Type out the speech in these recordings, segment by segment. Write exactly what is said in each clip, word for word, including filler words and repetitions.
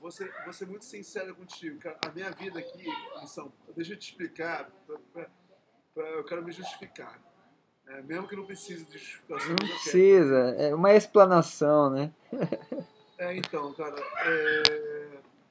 vou ser, vou ser muito sincero contigo, cara. A minha vida aqui em São Paulo, deixa eu te explicar, pra, pra, pra, eu quero me justificar. É, mesmo que não precise de justificação, Não mas eu quero. precisa, é uma explanação, né? É, então, cara, é...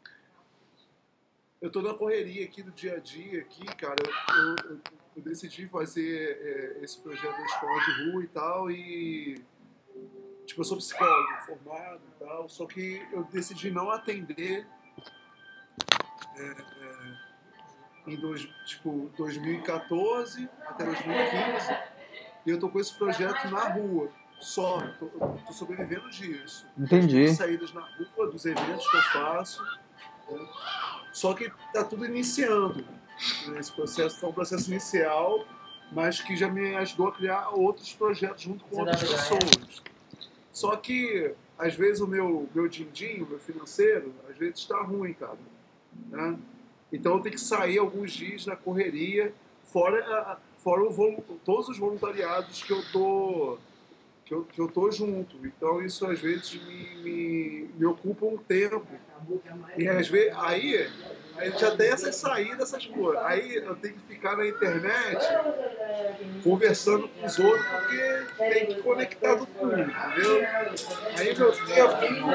eu tô na correria aqui do dia a dia, aqui, cara. Eu, eu, eu decidi fazer é, esse projeto da escola de rua e tal, e tipo, eu sou psicólogo formado e tal, só que eu decidi não atender é, é, em dois, tipo, dois mil e quatorze até dois mil e quinze, e eu tô com esse projeto na rua, só, tô, tô sobrevivendo disso. Entendi. Das minhas saídas na rua, dos eventos que eu faço, né? Só que tá tudo iniciando, né? Esse processo é um processo inicial, mas que já me ajudou a criar outros projetos junto com outras pessoas. Só que, às vezes, o meu, meu din-din, o meu financeiro, às vezes está ruim, cara. Né? Então, eu tenho que sair alguns dias na correria, fora, fora o, todos os voluntariados que eu tô, que eu, que eu tô junto. Então, isso, às vezes, me, me, me ocupa um tempo. E, às vezes, aí, a gente já tem essas saídas, essas coisas. Aí, eu tenho que ficar na internet conversando com os outros, porque tem que conectar todo mundo, entendeu? Aí meu tempo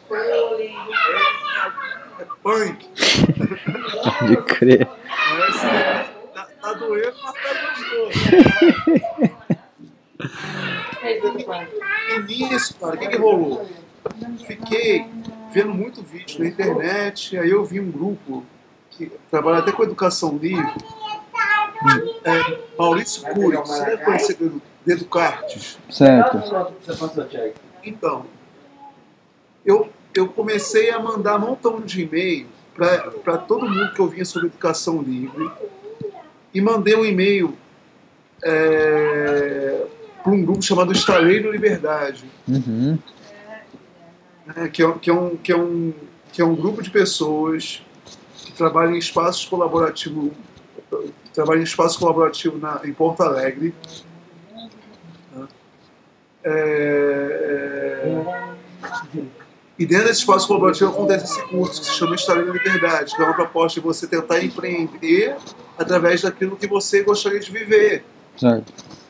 é, é punk. Pode crer. Mas, assim, tá, tá doendo, mas tá gostoso. E nisso, cara, o que que rolou? Fiquei vendo muito vídeo na internet, aí eu vi um grupo que trabalha até com educação livre, é, Maurício Cury, você deve conhecer do Educartes. Certo. Então, eu, eu comecei a mandar um montão de e-mail para todo mundo que eu vinha sobre educação livre, e mandei um e-mail é, para um grupo chamado Estaleiro Liberdade, Uhum. né, que, é, que, é um, que, é um, que é um grupo de pessoas que trabalham em espaços colaborativos, que trabalham em espaço colaborativo na, em Porto Alegre. É, e dentro desse espaço colaborativo acontece esse curso que se chama História da Liberdade, que é uma proposta de você tentar empreender através daquilo que você gostaria de viver. Certo.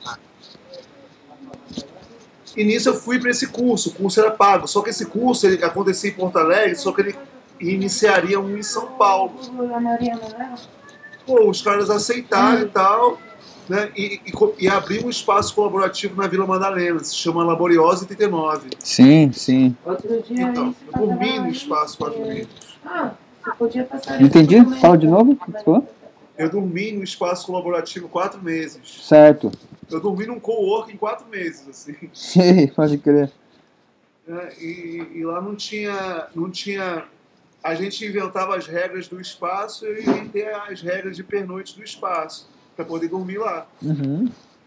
E nisso eu fui para esse curso, o curso era pago, só que esse curso ele acontecia em Porto Alegre, só que ele iniciaria um em São Paulo. Pô, os caras aceitaram e tal, né, e, e, e abriu um espaço colaborativo na Vila Madalena, se chama Laboriosa trinta e nove. Sim, sim. Então, eu dormi no espaço quatro meses. Não entendi? Fala de novo. Eu dormi no espaço colaborativo quatro meses. Certo. Eu dormi num co-work em quatro meses, assim. Sim, pode crer. É, e, e lá não tinha, não tinha... A gente inventava as regras do espaço e inventei as regras de pernoite do espaço, para poder dormir lá. Uhum.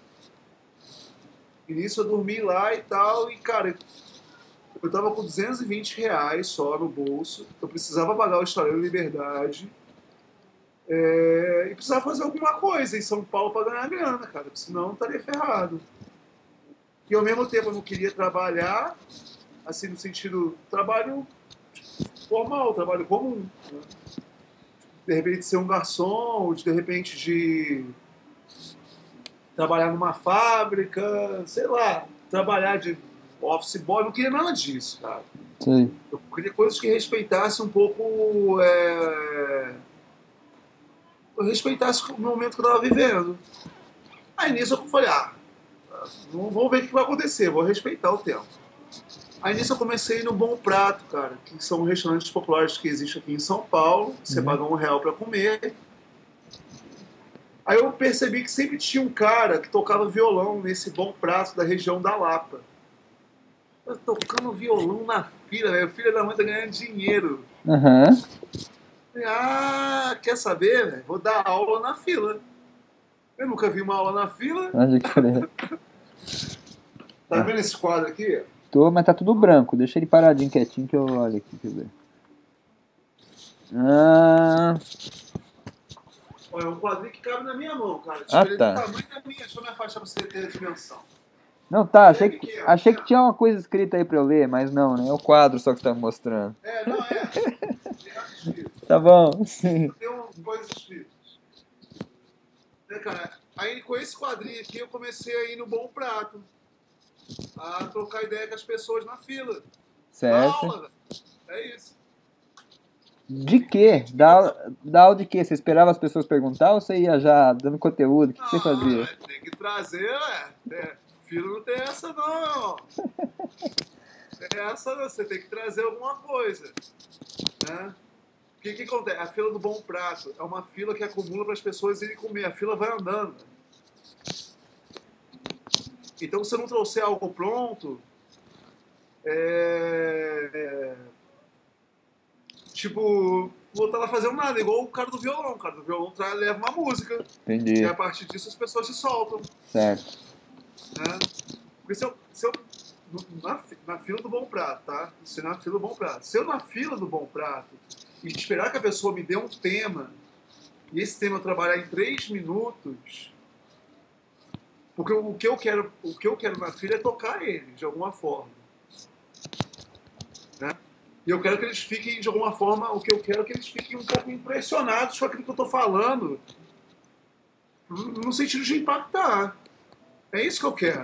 E nisso eu dormi lá e tal, e cara, eu tava com duzentos e vinte reais só no bolso, eu precisava pagar o Estaleiro Liberdade, é, e precisava fazer alguma coisa em São Paulo para ganhar grana, cara, senão eu estaria ferrado. E ao mesmo tempo eu não queria trabalhar, assim, no sentido, trabalho formal, trabalho comum, né? De repente ser um garçom, ou de, de repente de trabalhar numa fábrica, sei lá, trabalhar de office boy, eu não queria nada disso, cara. Sim. Eu queria coisas que respeitassem um pouco, é... eu respeitasse o momento que eu estava vivendo. Aí nisso eu falei, ah, vamos ver o que vai acontecer, vou respeitar o tempo. Aí nisso eu comecei no Bom Prato, cara, que são restaurantes populares que existem aqui em São Paulo, você Uhum. paga um real para comer. Aí eu percebi que sempre tinha um cara que tocava violão nesse Bom Prato da região da Lapa. Eu tocando violão na fila, velho. Filha da mãe tá ganhando dinheiro. Aham. Uhum. Ah, quer saber, velho? Vou dar aula na fila. Eu nunca vi uma aula na fila. Pode crer. Tá vendo esse quadro aqui? Tô, mas tá tudo branco. Deixa ele paradinho, quietinho, que eu olho aqui, deixa eu ver. Ah... Olha, é um quadrinho que cabe na minha mão, cara. Ah, Tipo, tá. ele é do tamanho da minha. Deixa eu me afastar pra você ter a dimensão. Não, tá, achei que, achei que tinha uma coisa escrita aí pra eu ler, mas não, né? É o quadro só que tá me mostrando. É, não, é. Tem nada escrito. Tá bom. Tem uma coisa escrita. Né, cara? Aí com esse quadrinho aqui eu comecei a ir no Bom Prato. A trocar ideia com as pessoas na fila. Na Certo. aula, velho. É isso. De quê? Da, da aula de quê? Você esperava as pessoas perguntar ou você ia já dando conteúdo? O que, que você fazia? Ah, tem que trazer, ué. É, filho não tem essa não. Tem essa não. Você tem que trazer alguma coisa. Né? O que, que acontece? A fila do Bom Prato é uma fila que acumula para as pessoas irem comer. A fila vai andando. Então, se você não trouxer algo pronto, é... é... tipo, vou estar lá fazendo nada, igual o cara do violão. O cara do violão traz, leva uma música. Entendi. E a partir disso as pessoas se soltam. Certo. Né? Porque se eu, se eu na, na fila do Bom Prato, tá? Se na fila do Bom Prato. Se eu na fila do Bom Prato e esperar que a pessoa me dê um tema, e esse tema eu trabalhar em três minutos, porque o que eu quero, o que eu quero na fila é tocar ele, de alguma forma. Né? E eu quero que eles fiquem, de alguma forma, o que eu quero é que eles fiquem um pouco impressionados com aquilo que eu estou falando, no sentido de impactar. É isso que eu quero.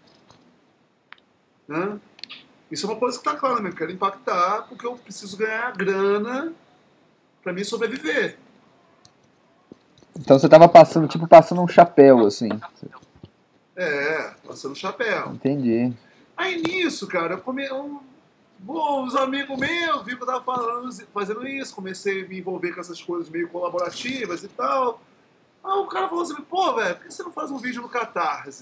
Né? Isso é uma coisa que está clara, né? Eu quero impactar porque eu preciso ganhar grana para mim sobreviver. Então você tava passando, tipo, passando um chapéu, assim. É, passando chapéu. Entendi. Aí nisso, cara, eu come... um... Bom, os amigos meus viram que eu tava falando, fazendo isso, comecei a me envolver com essas coisas meio colaborativas e tal. Aí o cara falou assim, pô, velho, por que você não faz um vídeo no Catarse?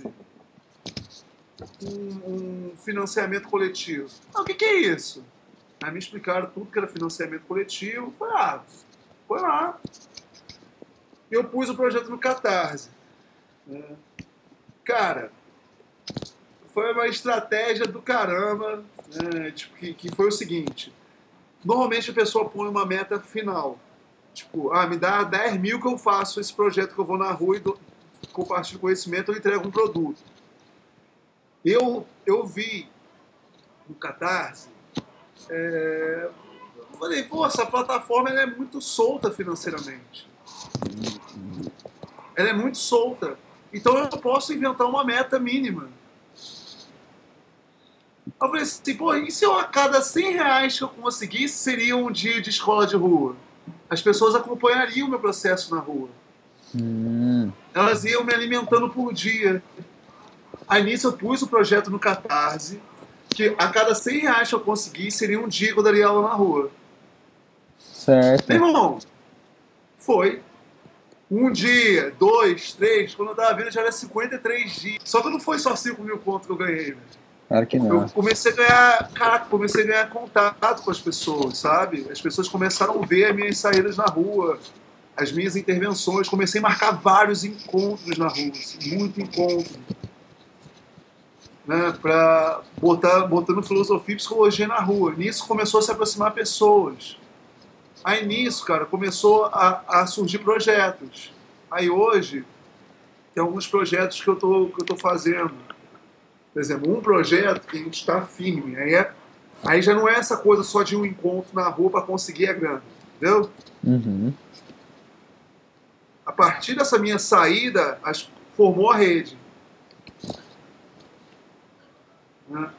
Um, um financiamento coletivo. Ah, o que, que é isso? Aí me explicaram tudo que era financiamento coletivo. Foi ah, foi lá. E eu pus o projeto no Catarse. É. Cara, foi uma estratégia do caramba, né? Tipo, que, que foi o seguinte. Normalmente a pessoa põe uma meta final. Tipo, ah, me dá dez mil que eu faço esse projeto que eu vou na rua e do, compartilho conhecimento, eu entrego um produto. Eu, eu vi no Catarse, é, eu falei, pô, essa plataforma ela é muito solta financeiramente. Ela é muito solta. Então eu posso inventar uma meta mínima. Eu falei assim, pô, e se eu a cada cem reais que eu conseguisse seria um dia de escola de rua? As pessoas acompanhariam o meu processo na rua. Hum. Elas iam me alimentando por dia. Aí nisso eu pus o projeto no Catarse, que a cada cem reais que eu conseguisse seria um dia que eu daria aula na rua. Certo. Meu irmão, foi. Um dia, dois, três, quando eu tava vendo já era cinquenta e três dias. Só que não foi só cinco mil pontos que eu ganhei, velho. Claro que não. Eu comecei a ganhar, caraca, comecei a ganhar contato com as pessoas, sabe? As pessoas começaram a ver as minhas saídas na rua, as minhas intervenções. Comecei a marcar vários encontros na rua, assim, muito encontro. Né, pra botar, botando filosofia e psicologia na rua. Nisso começou a se aproximar pessoas. Aí nisso, cara, começou a, a surgir projetos. Aí hoje, tem alguns projetos que eu tô, que eu tô fazendo. Por exemplo, um projeto que a gente está firme. Aí, é, aí já não é essa coisa só de um encontro na rua para conseguir a grana. Entendeu? Uhum. A partir dessa minha saída, as, formou a rede. Né?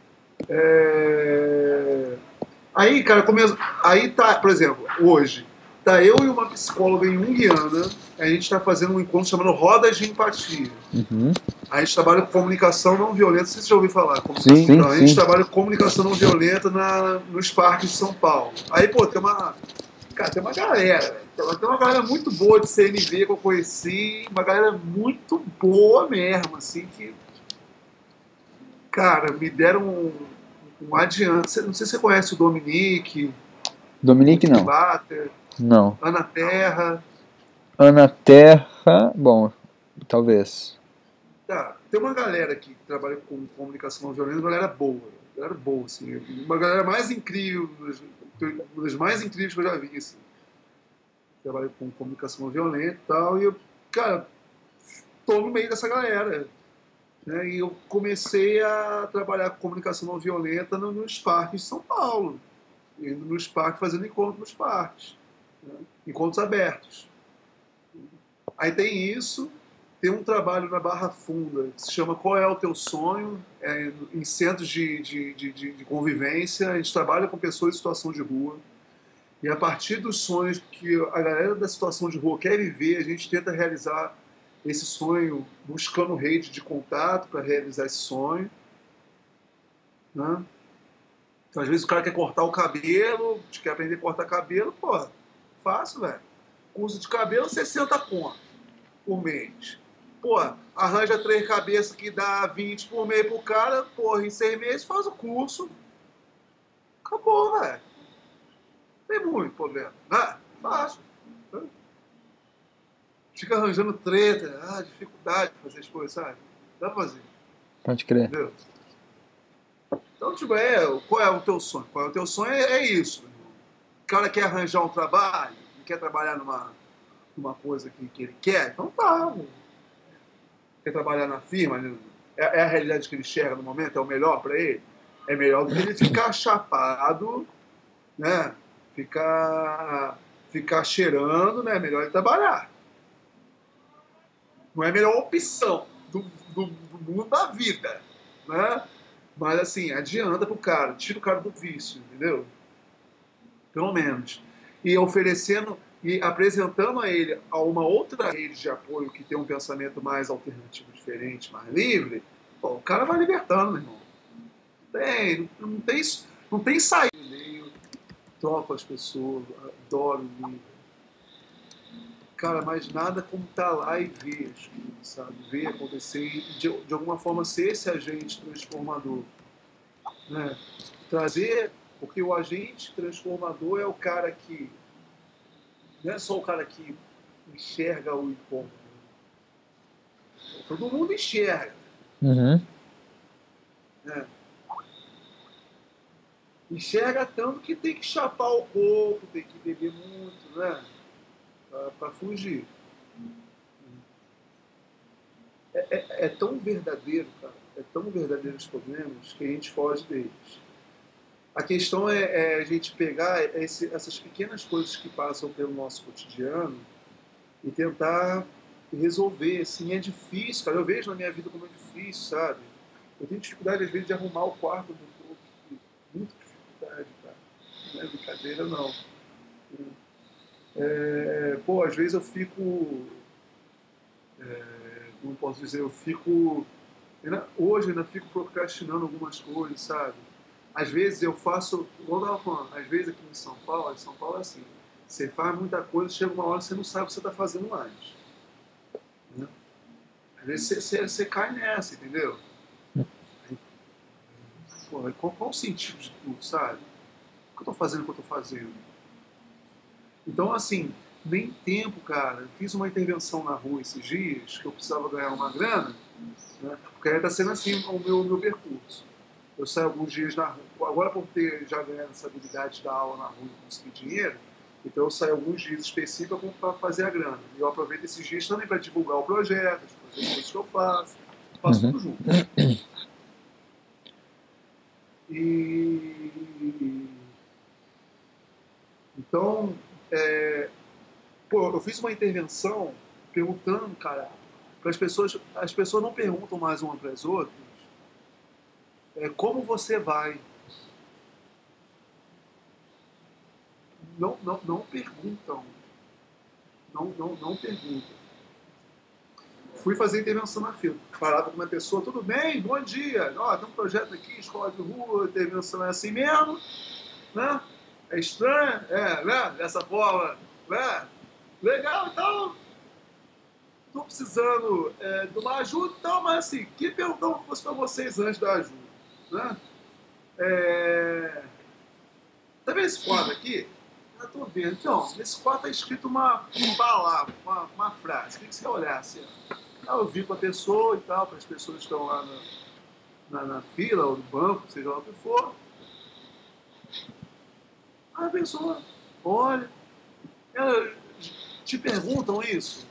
É... Aí, cara, come... aí tá, por exemplo, hoje, tá eu e uma psicóloga em Jungiana, a gente está fazendo um encontro chamado Rodas de Empatia. Uhum. A gente trabalha com comunicação não violenta, não sei se você já ouviu falar. Sim, sim, então, a gente sim. trabalha com comunicação não violenta na, nos parques de São Paulo. Aí, pô, tem uma, cara, tem uma galera, tem uma galera muito boa de C N V que eu conheci, uma galera muito boa mesmo, assim, que, cara, me deram um, um adiante. Não sei se você conhece o Dominique. Dominique não. Bater, Não. Ana Terra. Ana Terra, bom, talvez. Tá, tem uma galera que trabalha com comunicação não violenta, uma galera boa, uma galera boa, assim, uma galera mais incrível, uma das mais incríveis que eu já vi, assim. Trabalho com comunicação não violenta e tal, e eu, cara, tô no meio dessa galera, né, e eu comecei a trabalhar com comunicação não violenta no, nos parques de São Paulo. indo nos parques, fazendo encontros nos parques, né? Encontros abertos. Aí tem isso, tem um trabalho na Barra Funda que se chama Qual é o Teu Sonho? É, em centros de, de, de, de, de convivência, a gente trabalha com pessoas em situação de rua. E a partir dos sonhos que a galera da situação de rua quer viver, a gente tenta realizar esse sonho buscando rede de contato para realizar esse sonho, né? Então, às vezes o cara quer cortar o cabelo, quer aprender a cortar cabelo, pô, fácil, velho. Curso de cabelo, sessenta conto por mês. Pô, arranja três cabeças que dá vinte por mês pro cara, porra, em seis meses faz o curso. Acabou, velho. Tem muito problema, né? Fácil. Fica arranjando treta, ah, dificuldade de fazer as coisas, sabe? Dá pra fazer, Pode crer. entendeu? Então, tipo, é, qual é o teu sonho? Qual é o teu sonho? É, é isso. O cara quer arranjar um trabalho, quer trabalhar numa, numa coisa que, que ele quer, então tá. Quer trabalhar na firma, né? é, é a realidade que ele enxerga no momento, é o melhor para ele? É melhor do que ele ficar chapado, né? Ficar, ficar cheirando, né? É melhor ele trabalhar. Não é a melhor opção do, do, do mundo da vida, né? Mas assim, adianta pro cara, tira o cara do vício, entendeu? Pelo menos. E oferecendo e apresentando a ele a uma outra rede de apoio que tem um pensamento mais alternativo, diferente, mais livre, pô, o cara vai libertando, meu irmão. Não tem, não tem, não tem saída. Eu troco as pessoas, adoro o livro. Cara, mas nada como estar lá e ver, sabe? Ver acontecer e de, de alguma forma ser esse agente transformador, né? Trazer, porque o agente transformador é o cara que não é só o cara que enxerga o incômodo. Todo mundo enxerga, Uhum. né? Enxerga tanto que tem que chapar o corpo, tem que beber muito, né? Para fugir. É, é, é tão verdadeiro, cara. É tão verdadeiro os problemas que a gente foge deles. A questão é, é a gente pegar esse, essas pequenas coisas que passam pelo nosso cotidiano e tentar resolver. Assim, é difícil, cara. Eu vejo na minha vida como é difícil, sabe? Eu tenho dificuldade, às vezes, de arrumar o quarto do povo. Muita dificuldade, cara. Não é brincadeira, não. É, pô, às vezes eu fico... É, como posso dizer? Eu fico... Hoje eu ainda fico procrastinando algumas coisas, sabe? Às vezes eu faço... Igual eu tava falando, às vezes aqui em São Paulo, em São Paulo é assim. Você faz muita coisa, chega uma hora que você não sabe o que você está fazendo antes. Né? Às vezes você, você, você cai nessa, entendeu? Aí, porra, qual, qual o sentido de tudo, sabe? O que eu estou fazendo, o que eu estou fazendo? Então, assim, nem tempo, cara. Eu fiz uma intervenção na rua esses dias, que eu precisava ganhar uma grana, né? Porque aí está sendo assim o meu, o meu percurso. Eu saio alguns dias na rua. Agora, por ter já ganhado essa habilidade da aula na rua e conseguir dinheiro, então eu saio alguns dias específicos para fazer a grana. E eu aproveito esses dias também para divulgar o projeto, as coisas que eu faço. Faço Uhum. tudo junto. E... Então, é... pô, eu fiz uma intervenção perguntando, cara, para as pessoas... As pessoas não perguntam mais uma para as outras é, como você vai. Não, não, não perguntam. Não, não, não perguntam. Fui fazer intervenção na fila. Parava com uma pessoa, tudo bem, bom dia. Ó, tem um projeto aqui, escola de rua, intervenção é assim mesmo, né? É estranho, é, né? Dessa forma, né? Legal, então, tô precisando é, de uma ajuda, então, mas assim, que perguntar que fosse para vocês antes da ajuda, né? É... Tá vendo esse quadro aqui? Eu tô vendo. Então, nesse quadro tá escrito uma, uma palavra, uma, uma frase. O que, que você olhar assim? Ah, eu vi com a pessoa e tal, para as pessoas que estão lá na, na, na fila ou no banco, seja lá o que for. Aí a pessoa olha, ela, te perguntam isso?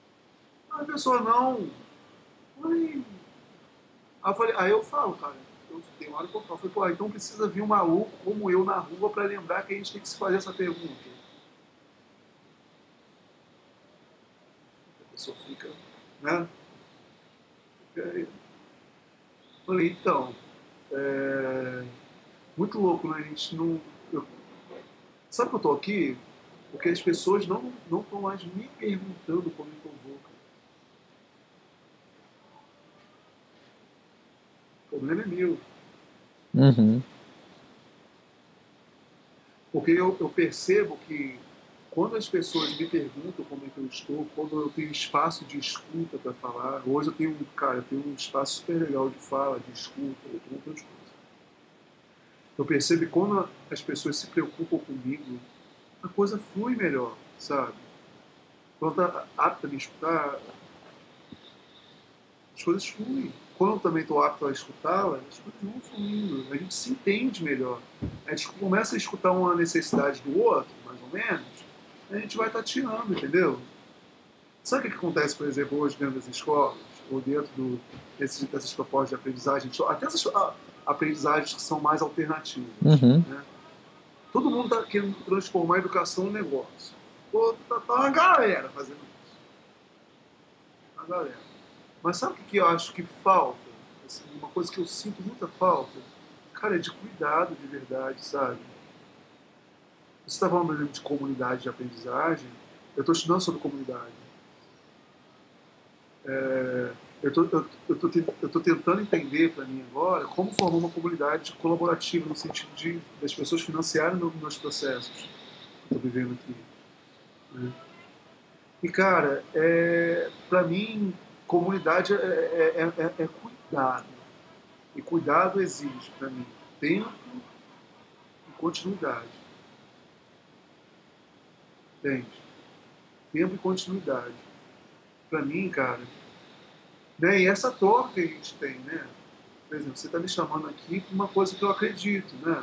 Aí a pessoa não. Aí, aí eu, falei, aí eu falo, cara, Então, tem hora que eu falo, pô, então precisa vir um maluco como eu na rua para lembrar que a gente tem que se fazer essa pergunta. A pessoa fica, né? Fica aí. Falei, então, é... muito louco, né? A gente não... Eu... Sabe que eu tô aqui? Porque as pessoas não não estão mais me perguntando como é que eu vou, cara. O problema é meu. Uhum. Porque eu, eu percebo que quando as pessoas me perguntam como é que eu estou, quando eu tenho espaço de escuta para falar, hoje eu tenho, cara, eu tenho um espaço super legal de fala, de escuta, eu tenho outras coisas. Eu percebo que quando as pessoas se preocupam comigo, a coisa flui melhor, sabe? Quando está apta a me escutar, as coisas fluem. Quando eu também estou apto a escutá-la, as coisas vão fluindo. A gente se entende melhor. A gente começa a escutar uma necessidade do outro, mais ou menos, a gente vai tateando, entendeu? Sabe o que acontece, por exemplo, hoje dentro das escolas, ou dentro do, desses, dessas propostas de aprendizagem, até essas aprendizagens que são mais alternativas. Uhum. Né? Todo mundo está querendo transformar a educação em negócio. Pô, tá, tá uma galera fazendo isso. Uma galera. Mas sabe o que eu acho que falta? Assim, uma coisa que eu sinto muita falta? Cara, é de cuidado de verdade, sabe? Você está falando, por exemplo, de comunidade de aprendizagem. Eu estou estudando sobre comunidade. É, eu tô, estou tentando entender para mim agora como formar uma comunidade colaborativa no sentido de das pessoas financiarem meus processos que eu estou vivendo aqui. Né? E, cara, é, para mim, comunidade é, é, é, é cuidado. E cuidado exige, para mim, tempo e continuidade. Entende? Tempo e continuidade. Para mim, cara, né? E essa troca que a gente tem, né? Por exemplo, você está me chamando aqui por uma coisa que eu acredito, né?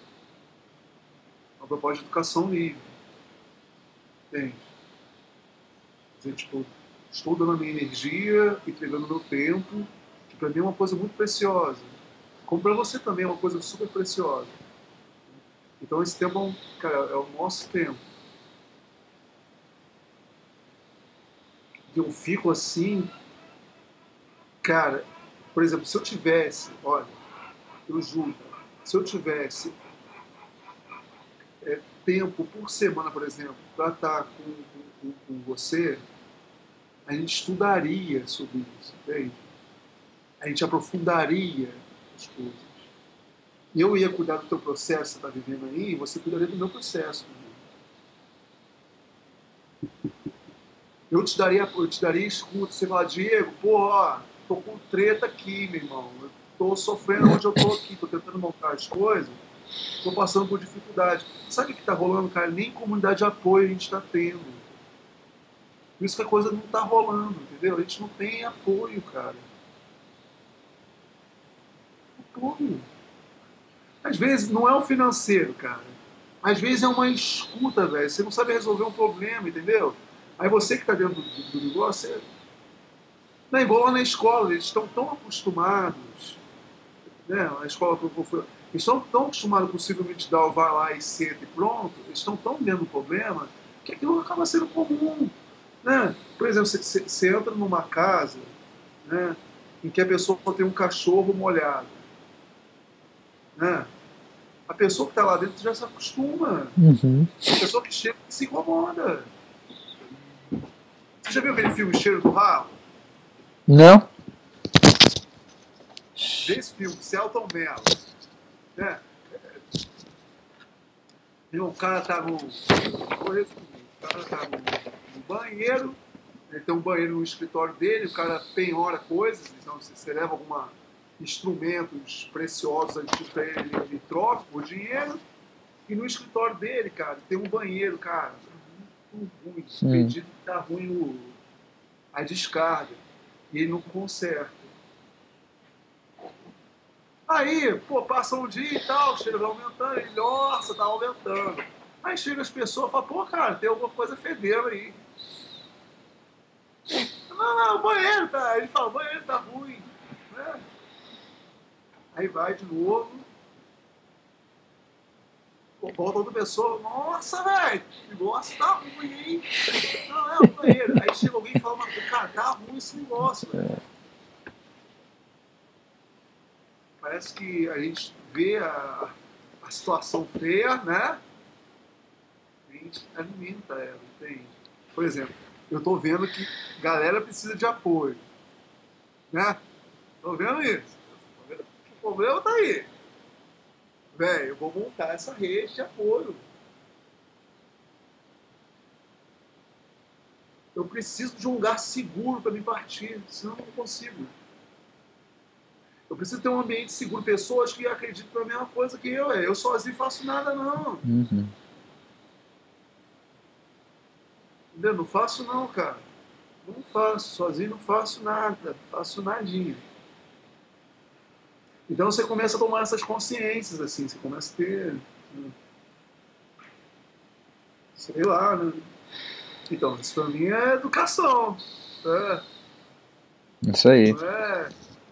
Uma proposta de educação livre. Entende? Quer dizer, tipo, estou dando a minha energia, entregando o meu tempo, que para mim é uma coisa muito preciosa. Como para você também é uma coisa super preciosa. Então esse tempo é, um, cara, é o nosso tempo. E eu fico assim, cara, por exemplo, se eu tivesse, olha, eu juro, se eu tivesse é, tempo por semana, por exemplo, para estar com, com, com você, a gente estudaria sobre isso, entende? A gente aprofundaria as coisas. E eu ia cuidar do teu processo que você está vivendo aí, e você cuidaria do meu processo. Eu te daria, eu te daria escuta, você fala, Diego, pô, ó, tô com treta aqui, meu irmão. Eu tô sofrendo onde eu tô aqui, tô tentando montar as coisas, tô passando por dificuldade. Sabe o que tá rolando, cara? Nem comunidade de apoio a gente tá tendo. Por isso que a coisa não tá rolando, entendeu? A gente não tem apoio, cara. Apoio. Às vezes não é o financeiro, cara. Às vezes é uma escuta, velho. Você não sabe resolver um problema, entendeu? Aí você que está dentro do, do negócio, você... não é igual lá na escola, eles estão tão acostumados, né? A escola que eu fui, eles estão tão acostumados com o síndrome de Down, vai lá e senta e pronto, eles estão tão dentro do problema que aquilo acaba sendo comum. Né? Por exemplo, você, você, você entra numa casa, né, em que a pessoa tem um cachorro molhado. Né? A pessoa que está lá dentro já se acostuma. Uhum. A pessoa que chega se incomoda. Você já viu aquele filme Cheiro do Ralo? Não? Vê esse filme, Celton Mello. Né? O cara tá no. Vou resumir. O cara tá no, no banheiro, ele tem um banheiro no escritório dele, o cara penhora coisas, então se você leva alguma instrumentos preciosos antigos pra ele, ele troca por dinheiro. E no escritório dele, cara, tem um banheiro, cara, muito ruim. Hum. Pedido que tá ruim o, a descarga. E ele não conserta. Aí, pô, passa um dia e tal, chega aumentando, ele, nossa, tá aumentando. Aí chega as pessoas e falam, pô, cara, tem alguma coisa fedendo aí. Não, não, o banheiro tá. Ele fala, o banheiro tá ruim. Né? Aí vai de novo. Pô, volta outra pessoa. Nossa, velho, que negócio tá ruim, hein? Não, é o banheiro. Aí chega alguém e fala, cara, tá ruim esse negócio, velho. Parece que a gente vê a, a situação feia, né? A gente alimenta ela, entende? Por exemplo, eu tô vendo que a galera precisa de apoio, né? Tô vendo isso. O problema tá aí. Velho, eu vou montar essa rede de apoio. Eu preciso de um lugar seguro para me partir, senão eu não consigo. Eu preciso ter um ambiente seguro, pessoas que acreditam na mesma coisa que eu. Eu sozinho faço nada, não. Uhum. Entendeu? Não faço não, cara. Não faço. Sozinho não faço nada. Não faço nadinha. Então você começa a tomar essas consciências, assim. Você começa a ter... Sei lá, né? Então, isso pra mim é educação. É. Isso aí. Não é...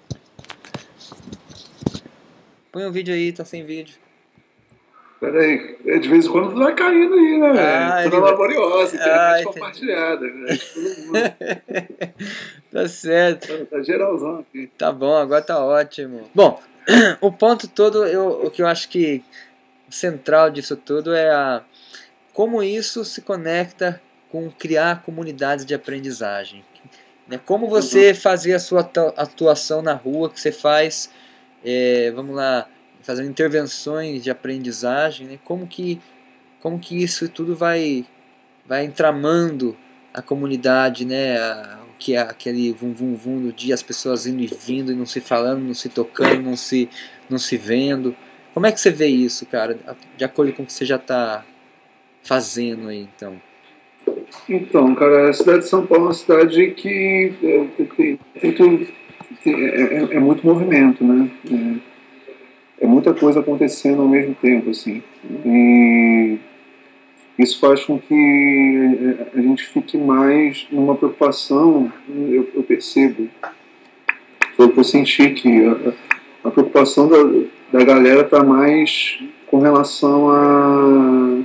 Põe um vídeo aí, tá sem vídeo. Peraí, de vez em quando vai caindo aí, né, velho? Ah, Toda ele... laboriosa, internet ah, compartilhada, né? Todo mundo. Tá certo. Tá, tá geralzão aqui. Tá bom, agora tá ótimo. Bom, o ponto todo, eu, o que eu acho que o central disso tudo é a, como isso se conecta com criar comunidades de aprendizagem. Né? Como você fazer a sua atuação na rua, que você faz, é, vamos lá, fazendo intervenções de aprendizagem, né? Como que, como que isso tudo vai, vai entramando a comunidade, né? A, o que é aquele vum vum vum do dia, as pessoas indo e vindo e não se falando, não se tocando, não se, não se vendo. Como é que você vê isso, cara, de acordo com o que você já está fazendo aí, então? Então, cara, a cidade de São Paulo é uma cidade que é, tem, tem, tem, é, é muito movimento, né? É, é muita coisa acontecendo ao mesmo tempo, assim. E isso faz com que a gente fique mais numa preocupação, eu, eu percebo, foi o que eu senti, que a, a preocupação da, da galera está mais com relação a,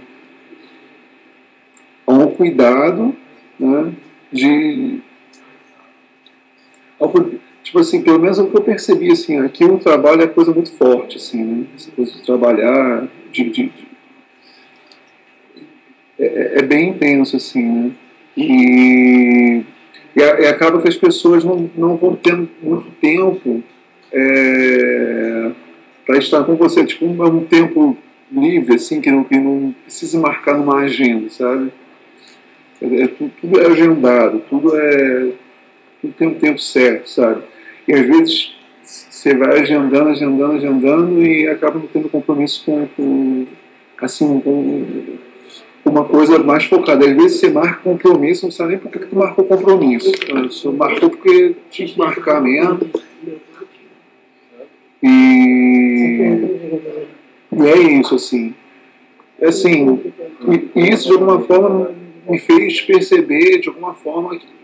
a um cuidado, né, de... Tipo assim, pelo menos o que eu percebi, assim, aqui o trabalho é coisa muito forte, assim, né, essa coisa de trabalhar, de... de, de É, é bem intenso, assim, né? E, e, e acaba que as pessoas não, não vão tendo muito tempo é, para estar com você. Tipo, um, um tempo livre, assim, que não, que não precisa marcar numa agenda, sabe? É, é, tudo, tudo é agendado, tudo, é, tudo tem um tempo certo, sabe? E às vezes você vai agendando, agendando, agendando e acaba não tendo compromisso com, com assim, com uma coisa mais focada. Às vezes você marca compromisso, não sabe nem por que tu marcou compromisso. Você marcou porque tinha que marcar mesmo. E, e é isso, assim. Assim, e, e isso de alguma forma me fez perceber de alguma forma que,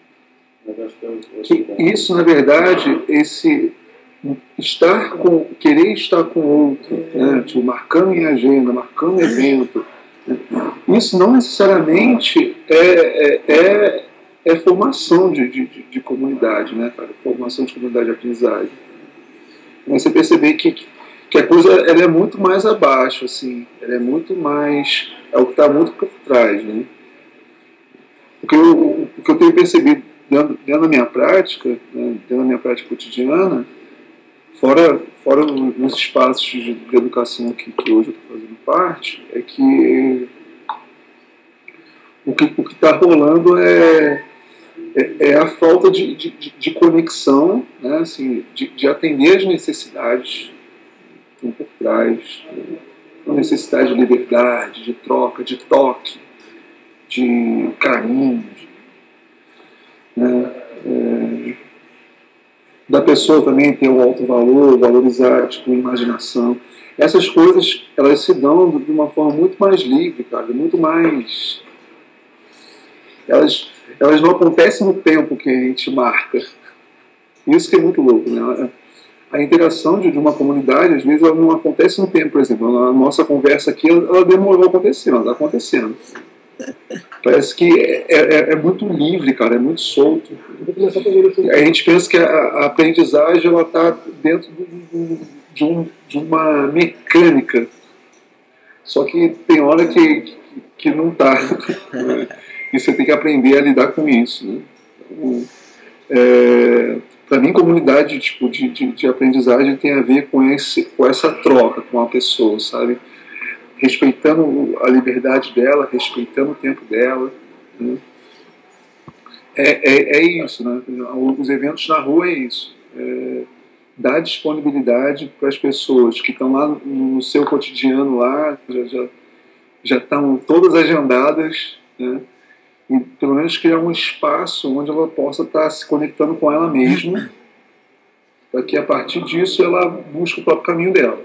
que isso, na verdade, esse estar com, querer estar com o outro, né, tipo, marcando em agenda, marcando evento, isso não necessariamente é, é, é, é formação de, de, de comunidade, né, cara? Formação de comunidade de aprendizagem. Mas você perceber que, que a coisa ela é muito mais abaixo, assim, ela é muito mais. É o que está muito por trás, né? Porque eu, o que eu tenho percebido dentro, dentro da minha prática, né, dentro da minha prática cotidiana, fora, fora nos espaços de, de educação que, que hoje eu estou fazendo parte, é que o que o está rolando é, é, é a falta de, de, de conexão, né, assim, de, de atender as necessidades que estão por trás, né, a necessidade de liberdade, de troca, de toque, de carinho, né, é, da pessoa também ter o alto valor, valorizar, tipo, a imaginação. Essas coisas, elas se dão de uma forma muito mais livre, cara, muito mais... Elas, elas não acontecem no tempo que a gente marca. Isso que é muito louco, né? a interação de, de uma comunidade, às vezes, ela não acontece no tempo. Por exemplo, a nossa conversa aqui, ela demorou a acontecer, ela está acontecendo. Parece que é, é, é muito livre, cara, é muito solto. A gente pensa que a, a aprendizagem está dentro do, de, um, de uma mecânica. Só que tem hora que, que, que não está. Né? E você tem que aprender a lidar com isso. Né? Então, é, para mim, comunidade tipo, de, de, de aprendizagem tem a ver com, esse, com essa troca com a pessoa, sabe? Respeitando a liberdade dela, respeitando o tempo dela. Né? É, é, é isso, né? Os eventos na rua é isso. É, dar disponibilidade para as pessoas que estão lá no seu cotidiano, lá, já, já, já estão todas agendadas, né? E pelo menos criar um espaço onde ela possa estar se conectando com ela mesma, para que a partir disso ela busque o próprio caminho dela.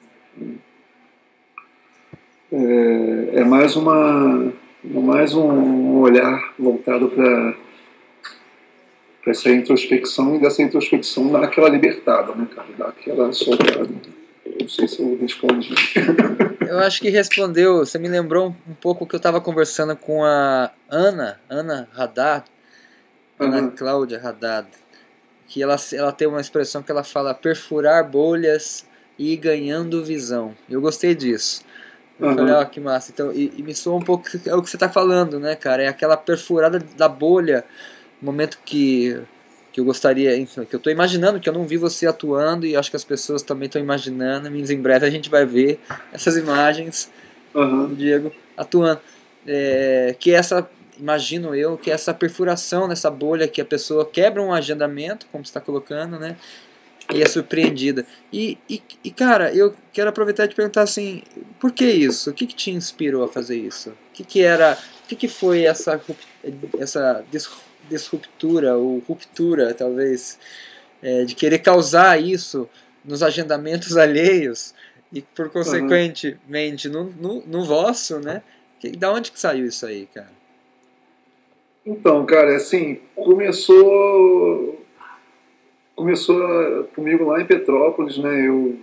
É, é mais, uma, mais um olhar voltado para para essa introspecção, e dessa introspecção dar aquela libertada, né, cara? Dar aquela soltada. Não sei se eu respondi. Eu acho que respondeu. Você me lembrou um, um pouco que eu estava conversando com a Ana, Ana Haddad, Ana Uhum. Cláudia Haddad, que ela, ela tem uma expressão que ela fala perfurar bolhas e ir ganhando visão. Eu gostei disso. Eu Uhum. falei, ó, que massa. Então, e, e me soa um pouco, é o que você está falando, né, cara? É aquela perfurada da bolha, momento que, que eu gostaria, enfim, que eu estou imaginando, que eu não vi você atuando, e acho que as pessoas também estão imaginando, mas em breve a gente vai ver essas imagens Uhum. do Diego atuando. É, que essa, imagino eu, que essa perfuração nessa bolha, que a pessoa quebra um agendamento, como você está colocando, né? E é surpreendida. E, e, e, cara, eu quero aproveitar e te perguntar assim, por que isso? O que, que te inspirou a fazer isso? O que, que era, o que, que foi essa, essa disruptura, ou ruptura, talvez, é, de querer causar isso nos agendamentos alheios e, por consequentemente, no, no, no vosso, né? Que, da onde que saiu isso aí, cara? Então, cara, assim, começou... Começou comigo lá em Petrópolis, né? Eu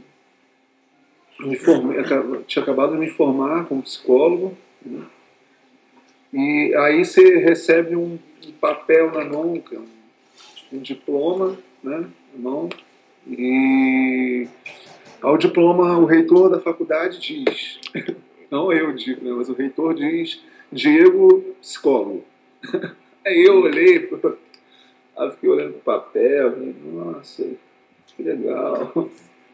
me formei, tinha acabado de me formar como psicólogo, né? E aí você recebe um, um papel na mão, um, um diploma, né? Na mão, e ao diploma o reitor da faculdade diz, não eu digo, né, mas o reitor diz, Diego, psicólogo. Aí eu olhei, aí fiquei olhando pro papel, falei, nossa, que legal.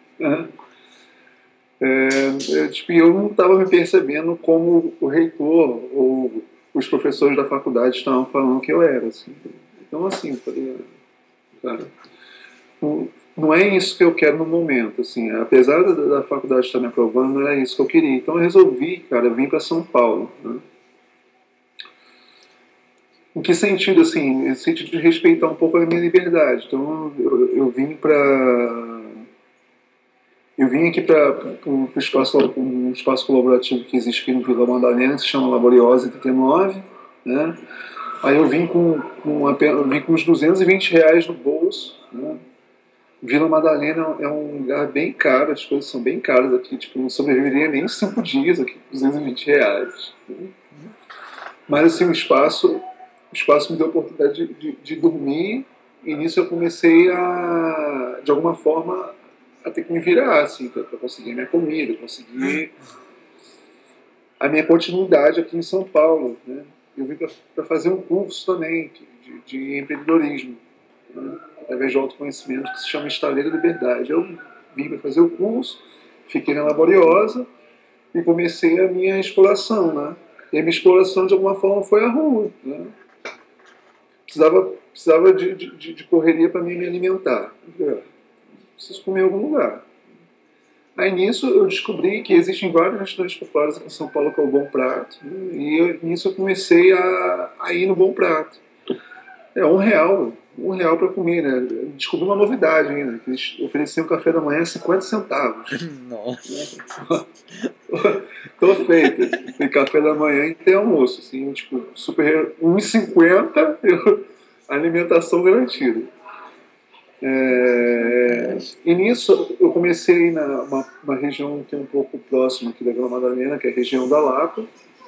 É, é, tipo, eu não estava me percebendo como o reitor ou os professores da faculdade estavam falando que eu era. Assim. Então, assim, eu falei, cara, não, não é isso que eu quero no momento. Assim, apesar da, da faculdade estar me aprovando, não era isso que eu queria. Então, eu resolvi, cara, vir para São Paulo. Né? Em que sentido, assim? No sentido de respeitar um pouco a minha liberdade. Então, eu, eu vim para... Eu vim aqui para um espaço, um espaço colaborativo que existe aqui no Vila Madalena, que se chama Laboriosa oitenta e nove. Né? Aí eu vim com, com, eu vim com uns duzentos e vinte reais no bolso. Né? Vila Madalena é um lugar bem caro, as coisas são bem caras aqui. Tipo, não sobreviveria nem cinco dias aqui com duzentos e vinte reais. Né? Mas assim, o espaço, o espaço me deu a oportunidade de, de, de dormir, e nisso eu comecei a, de alguma forma, a ter que me virar, assim, para conseguir a minha comida, conseguir a minha continuidade aqui em São Paulo. Né? Eu vim para fazer um curso também de, de empreendedorismo, né? Através de autoconhecimento, que se chama Estaleira Liberdade. Eu vim para fazer o curso, fiquei na Laboriosa e comecei a minha exploração. Né? E a minha exploração, de alguma forma, foi a rua. Né? Precisava, precisava de, de, de correria para me alimentar. Preciso comer em algum lugar. Aí nisso eu descobri que existem vários restaurantes populares aqui em São Paulo que é o Bom Prato, né? E eu, nisso eu comecei a, a ir no Bom Prato. É um real, um real para comer, né? Descobri uma novidade ainda, que eles ofereciam café da manhã a cinquenta centavos. Nossa. Tô feito. Tem café da manhã e tem almoço, assim, tipo, super um e cinquenta, alimentação garantida. É, e nisso eu comecei na uma, uma região que é um pouco próxima aqui da Vila Madalena, que é a região da Lapa.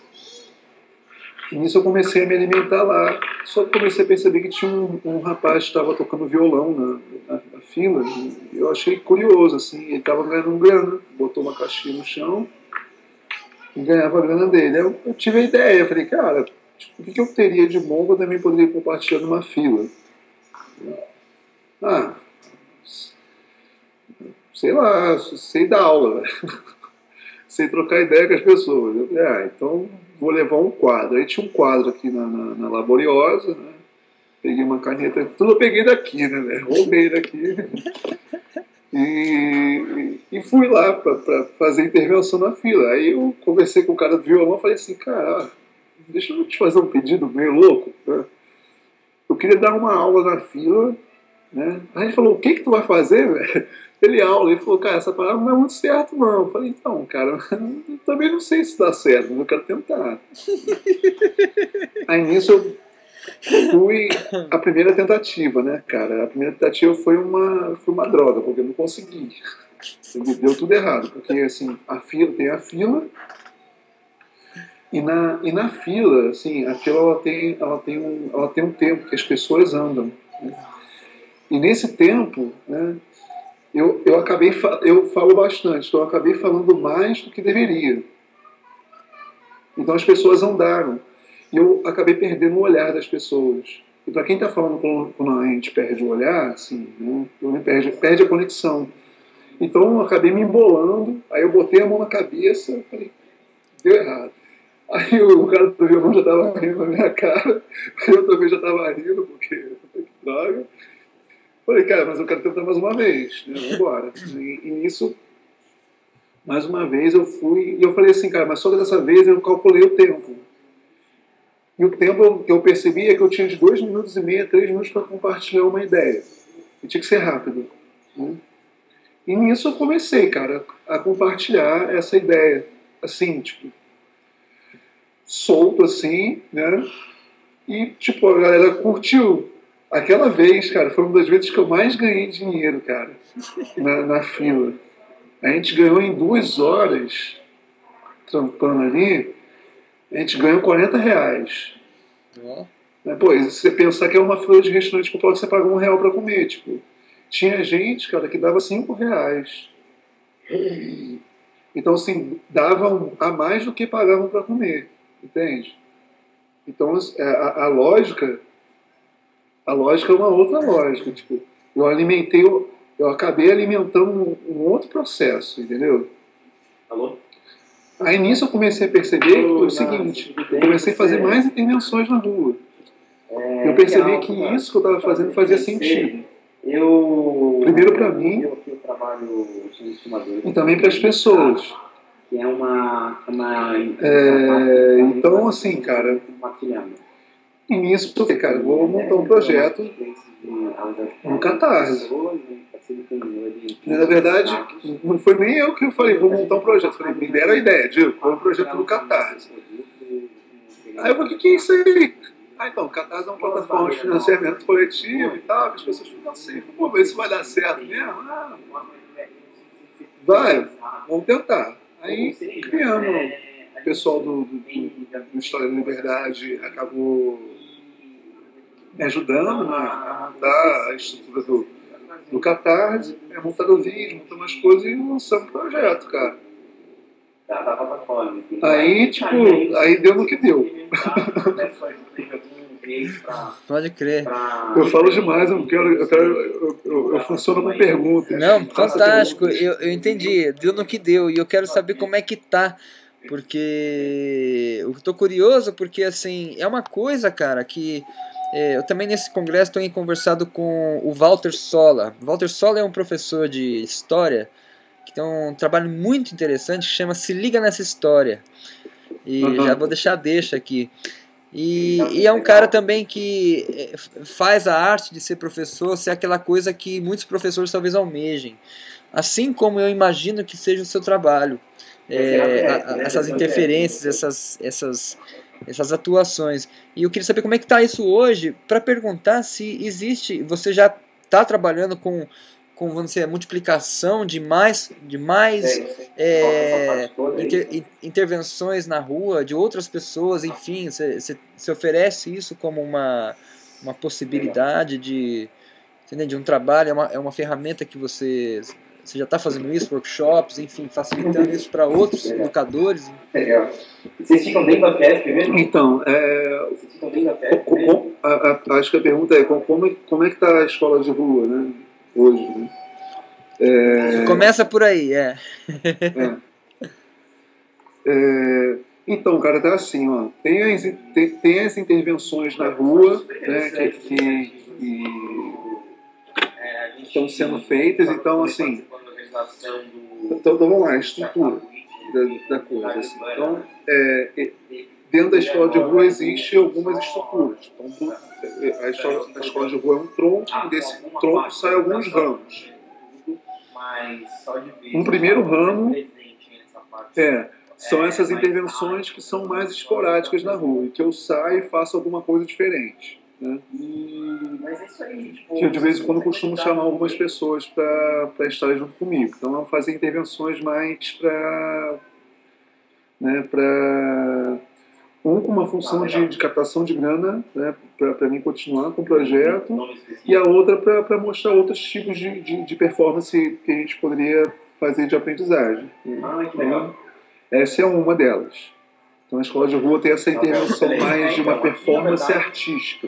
E nisso eu comecei a me alimentar lá. Só que comecei a perceber que tinha um, um rapaz que estava tocando violão na, na, na fila. E eu achei curioso, assim, ele estava ganhando um grana, botou uma caixinha no chão e ganhava a grana dele. Aí eu, eu tive a ideia, eu falei, cara, tipo, o que, que eu teria de bom que eu também poderia compartilhar numa fila? Ah, sei lá, sei dar aula, sei trocar ideia com as pessoas. Eu falei, ah, então vou levar um quadro. Aí tinha um quadro aqui na, na, na Laboriosa, né? Peguei uma caneta, tudo eu peguei daqui, né? Roubei daqui. E, e fui lá para fazer intervenção na fila. Aí eu conversei com o cara do violão e falei assim, cara, deixa eu te fazer um pedido meio louco. Né? Eu queria dar uma aula na fila, né? Aí ele falou, o que que tu vai fazer, velho? Ele aula, ele falou, cara, essa parada não é muito certo, não. Eu falei, então, cara, eu também não sei se dá certo, mas eu quero tentar. Aí nisso eu fui a primeira tentativa, né, cara? A primeira tentativa foi uma, foi uma droga, porque eu não consegui. Deu tudo errado, porque assim, a fila, tem a fila, e na, e na fila, assim, a fila ela tem, ela tem, um, ela tem um tempo que as pessoas andam. Né? E nesse tempo, né, eu, eu acabei, eu falo bastante, então eu acabei falando mais do que deveria. Então as pessoas andaram. E eu acabei perdendo o olhar das pessoas. E para quem está falando quando a gente perde o olhar, assim, né, perde, perde a conexão. Então eu acabei me embolando, aí eu botei a mão na cabeça e falei, deu errado. Aí o cara do violão já estava rindo na minha cara, eu também já estava rindo, porque que droga. Falei, cara, mas eu quero tentar mais uma vez, né, vamos embora. E, e nisso, mais uma vez eu fui, e eu falei assim, cara, mas só que dessa vez eu calculei o tempo. E o tempo que eu percebi é que eu tinha de dois minutos e meio a três minutos para compartilhar uma ideia. E tinha que ser rápido. Né? E nisso eu comecei, cara, a compartilhar essa ideia. Assim, tipo, solto assim, né? E, tipo, a galera curtiu. Aquela vez, cara, foi uma das vezes que eu mais ganhei dinheiro, cara, na, na fila. A gente ganhou em duas horas, trampando ali, a gente ganhou quarenta reais. É. Pô, se você pensar que é uma fila de restaurante popular que você paga um real pra comer, tipo, tinha gente, cara, que dava cinco reais. Então, assim, davam a mais do que pagavam pra comer, entende? Então, a, a lógica, a lógica é uma outra lógica, tipo, eu alimentei, eu acabei alimentando um, um outro processo, entendeu? Alô? Aí nisso eu comecei a perceber oh, o seguinte, eu comecei a fazer mais intervenções na rua. É, eu percebi que isso que eu estava fazendo fazia sentido. Eu, Primeiro para mim eu, eu trabalho e também para as pessoas. Que é uma, uma, é, então, assim, cara, e nisso eu falei, cara, vou montar um projeto no Catarse. Na verdade, não foi nem eu que eu falei, vou montar um projeto. Eu falei, me deram a ideia, Diego, foi um projeto no Catarse. Aí eu falei, o que, que é isso aí? Ah, então, o Catarse é uma plataforma de financiamento coletivo e tal, que as pessoas ficam assim, pô, mas isso vai dar certo mesmo? Ah, vai, vamos tentar. Aí criamos, o pessoal do, do, do, do História da Liberdade acabou me ajudando, né, a montar a estrutura do, do Catarse, é, montar o vídeo, montar umas coisas e lançamos o projeto, cara. Aí, tipo, aí deu no que deu. Pode crer. Eu falo demais, eu quero, eu, quero, eu, eu, eu funciono com perguntas. Não, fantástico, eu, eu entendi, deu no que deu, e eu quero saber como é que tá, porque eu tô curioso, porque assim, é uma coisa, cara, que é, eu também nesse congresso tenho conversado com o Walter Sola. Walter Sola é um professor de história, que tem um trabalho muito interessante que chama Se Liga Nessa História, e uhum. já vou deixar a deixa aqui. E, e é um cara também que faz a arte de ser professor ser aquela coisa que muitos professores talvez almejem, assim como eu imagino que seja o seu trabalho, é, a, a, essas interferências, essas, essas, essas atuações. E eu queria saber como é que está isso hoje, para perguntar se existe, você já está trabalhando com, com, vamos dizer, multiplicação de mais, de mais é, inter, intervenções na rua, de outras pessoas, enfim, você oferece isso como uma, uma possibilidade de, entendeu? De um trabalho, é uma, é uma ferramenta que você... Você já está fazendo isso, workshops, enfim, facilitando isso para outros educadores? Legal. Vocês ficam dentro da F E S P mesmo? Então, é, Vocês ficam dentro da F E S P mesmo? a, a, acho que a pergunta é como, é como é que está a escola de rua, né, hoje? Né? É, Começa por aí, é. é. É, então, cara, tá assim, ó, tem as, tem, tem as intervenções na rua, né, que, que, que estão sendo feitas, então, assim, então, vamos lá, a estrutura da, da coisa, assim. Então, é, dentro da escola de rua existe algumas estruturas. Então, a escola, a escola de rua é um tronco, e desse tronco saem alguns ramos. Um primeiro ramo é, são essas intervenções que são mais esporádicas na rua, e que eu saio e faço alguma coisa diferente. Né? Mas é isso aí, tipo, Que eu de vez em quando costumo chamar algumas pessoas para estarem junto comigo. Então eu fazer intervenções mais para, né, para um com uma função de, de captação de grana, né, para mim continuar com o projeto, e a outra para mostrar outros tipos de, de, de performance que a gente poderia fazer de aprendizagem. Ah, que legal. Essa é uma delas. Então a escola de rua tem essa intervenção mais de uma performance artística.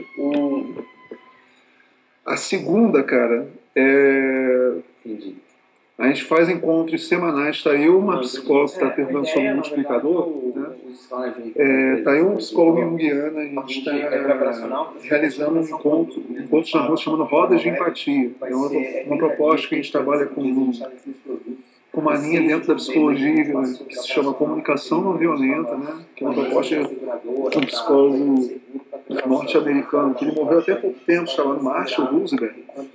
A segunda, cara, é... a gente faz encontros semanais. Está aí uma psicóloga que está perguntando sobre o multiplicador. Né? Está aí uma psicóloga junguiana. A gente está realizando um encontro, um encontro na rua chamando Rodas de Empatia. É uma, uma proposta que a gente trabalha com, com uma linha dentro da psicologia que se chama comunicação não violenta, né? Que é uma proposta de um psicólogo norte-americano, que ele morreu até há pouco tempo, chamado Marshall Roosevelt,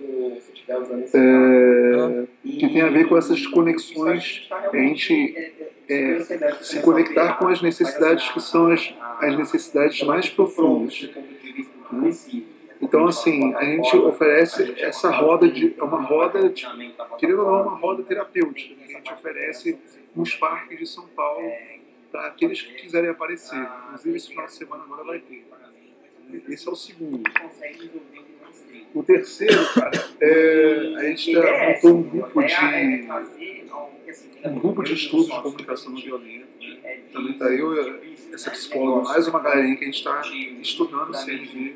é, que tem a ver com essas conexões, a gente é, se conectar com as necessidades que são as, as necessidades mais profundas. Né? Então, assim, a gente oferece essa roda, de, é uma roda, de, querendo ou não, uma roda terapêutica, que a gente oferece nos parques de São Paulo para aqueles que quiserem aparecer. Inclusive, esse final de semana agora vai ter. Esse é o segundo. O terceiro, cara, é, a gente já montou um grupo de um grupo de estudos de comunicação não violenta. Também está eu e essa psicóloga, mais uma galerinha que a gente está estudando C N V.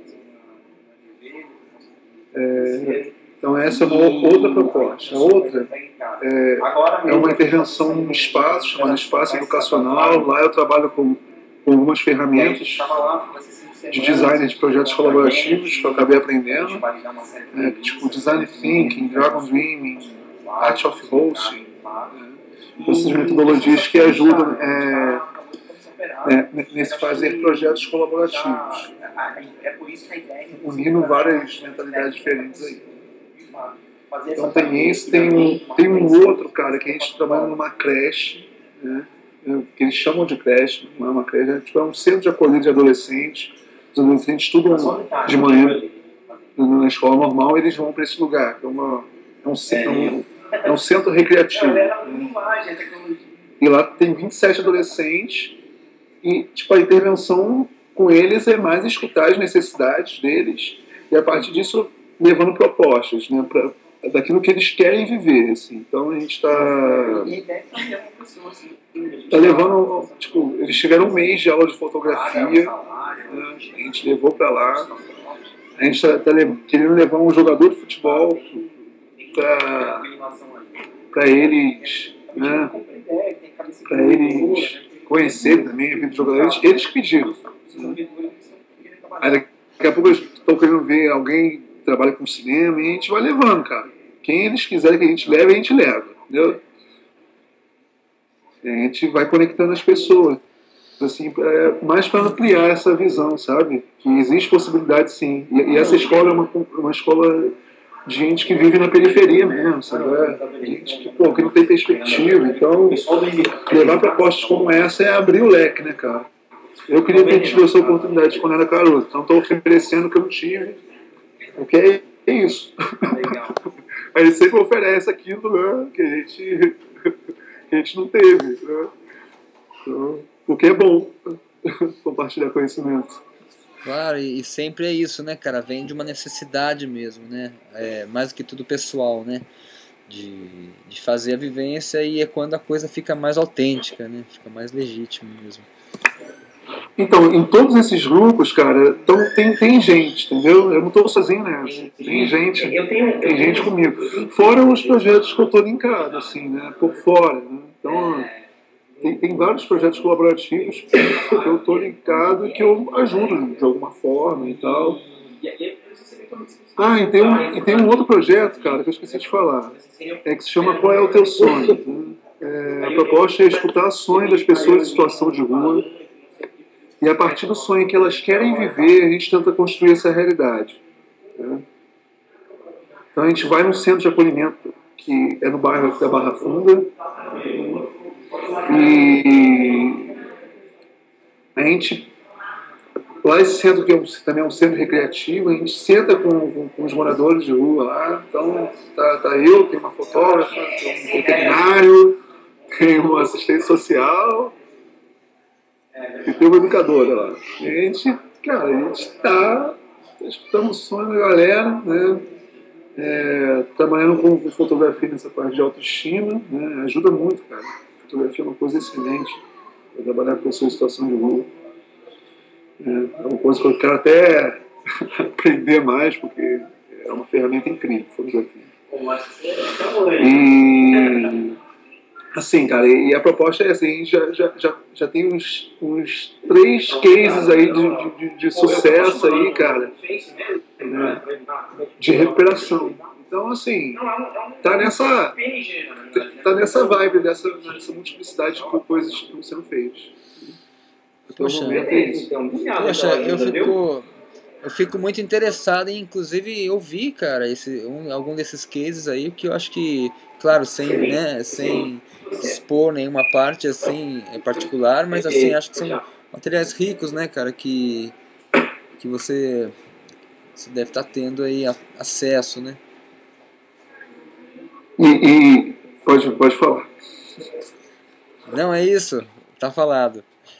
É, então essa é uma outra proposta. A outra é, é uma intervenção num espaço, chamado Espaço Educacional. Lá eu trabalho com, com algumas ferramentas de design de projetos colaborativos que eu acabei aprendendo, é, tipo Design Thinking, Dragon Dreaming, Art of Hosting, é, essas metodologias que ajudam é, é, nesse fazer projetos colaborativos, unindo várias mentalidades diferentes aí. Então tem esse, tem um, tem um outro, cara, que a gente trabalha numa creche, né, que eles chamam de creche, não é uma creche, é, tipo, é um centro de acolhida de adolescentes. Os adolescentes estudam de manhã na escola normal, eles vão para esse lugar, que é, uma, é, um, é, um, é um centro recreativo. Né? E lá tem vinte e sete adolescentes, e tipo, a intervenção com eles é mais escutar as necessidades deles, e a partir disso levando propostas, né, pra, daquilo que eles querem viver. Assim. Então a gente está tá levando, tipo, eles tiveram um mês de aula de fotografia, né, a gente levou para lá, a gente está tá querendo levar um jogador de futebol para eles, né, para eles conhecerem também a vida dos jogadores, eles que pediram. Né. Aí daqui a pouco eu estou querendo ver alguém que trabalha com cinema e a gente vai levando, cara. Quem eles quiserem que a gente leve, a gente leva, entendeu? A gente vai conectando as pessoas, assim, é, mais para ampliar essa visão, sabe? Que existe possibilidade, sim. E, e essa escola é uma, uma escola de gente que vive na periferia mesmo, sabe? É, gente que, pô, que não tem perspectiva. Então, levar propostas como essa é abrir o leque, né, cara? Eu queria ter tido essa oportunidade quando era garoto, então estou oferecendo o que eu não tive, ok? isso. Legal. Aí ele sempre oferece aquilo, né, que a gente, que a gente não teve, né? Então, porque é bom compartilhar conhecimento. Claro, e, e sempre é isso, né, cara? Vem de uma necessidade mesmo, né? É, mais do que tudo pessoal, né? De, de fazer a vivência, e é quando a coisa fica mais autêntica, né? Fica mais legítima mesmo. Então, em todos esses grupos, cara, então, tem, tem gente, entendeu? Eu não estou sozinho nessa. Tem gente, Eu tenho, eu tem gente tenho- comigo. Fora os projetos que eu estou linkado, assim, né? Por fora, né? Então, tem, tem vários projetos colaborativos que eu estou linkado e que eu ajudo de alguma forma e tal. E aí, eu não sei se ele toma esse- Ah, e tem, um, e tem um outro projeto, cara, que eu esqueci de falar. É que se chama Qual é o Teu Sonho? Né? É, a proposta é escutar sonhos das pessoas em situação de rua. E a partir do sonho que elas querem viver, a gente tenta construir essa realidade. Né? Então a gente vai no centro de acolhimento, que é no bairro da Barra Funda, e a gente, lá esse centro, que é um, também é um centro recreativo, a gente senta com, com, com os moradores de rua lá. Então tá, tá eu, tem uma fotógrafa, tem um veterinário, tem um assistente social, e tem uma educadora lá. E a gente, cara, a gente está escutando o sonho da galera, né? É, trabalhando com, com fotografia nessa parte de autoestima, né? Ajuda muito, cara. Fotografia é uma coisa excelente para trabalhar com pessoas em situação de rua. É, é uma coisa que eu quero até aprender mais, porque é uma ferramenta incrível, fotografia. E assim, cara, e a proposta é assim, já, já, já, já tem uns, uns três cases aí de, de, de sucesso aí, cara, né, de recuperação. Então, assim, tá nessa, tá nessa vibe, dessa, dessa multiplicidade de coisas que estão sendo feitas. Então, Poxa, o momento é isso. Poxa, eu fico, eu fico muito interessado em, inclusive, ouvir, cara, esse, um, algum desses cases aí, que eu acho que, claro, sem, né, sem expor nenhuma parte, assim, em particular, mas, assim, acho que são materiais ricos, né, cara, que, que você, você deve estar tendo aí a, acesso, né? E, e pode, pode falar. Não, é isso, tá falado.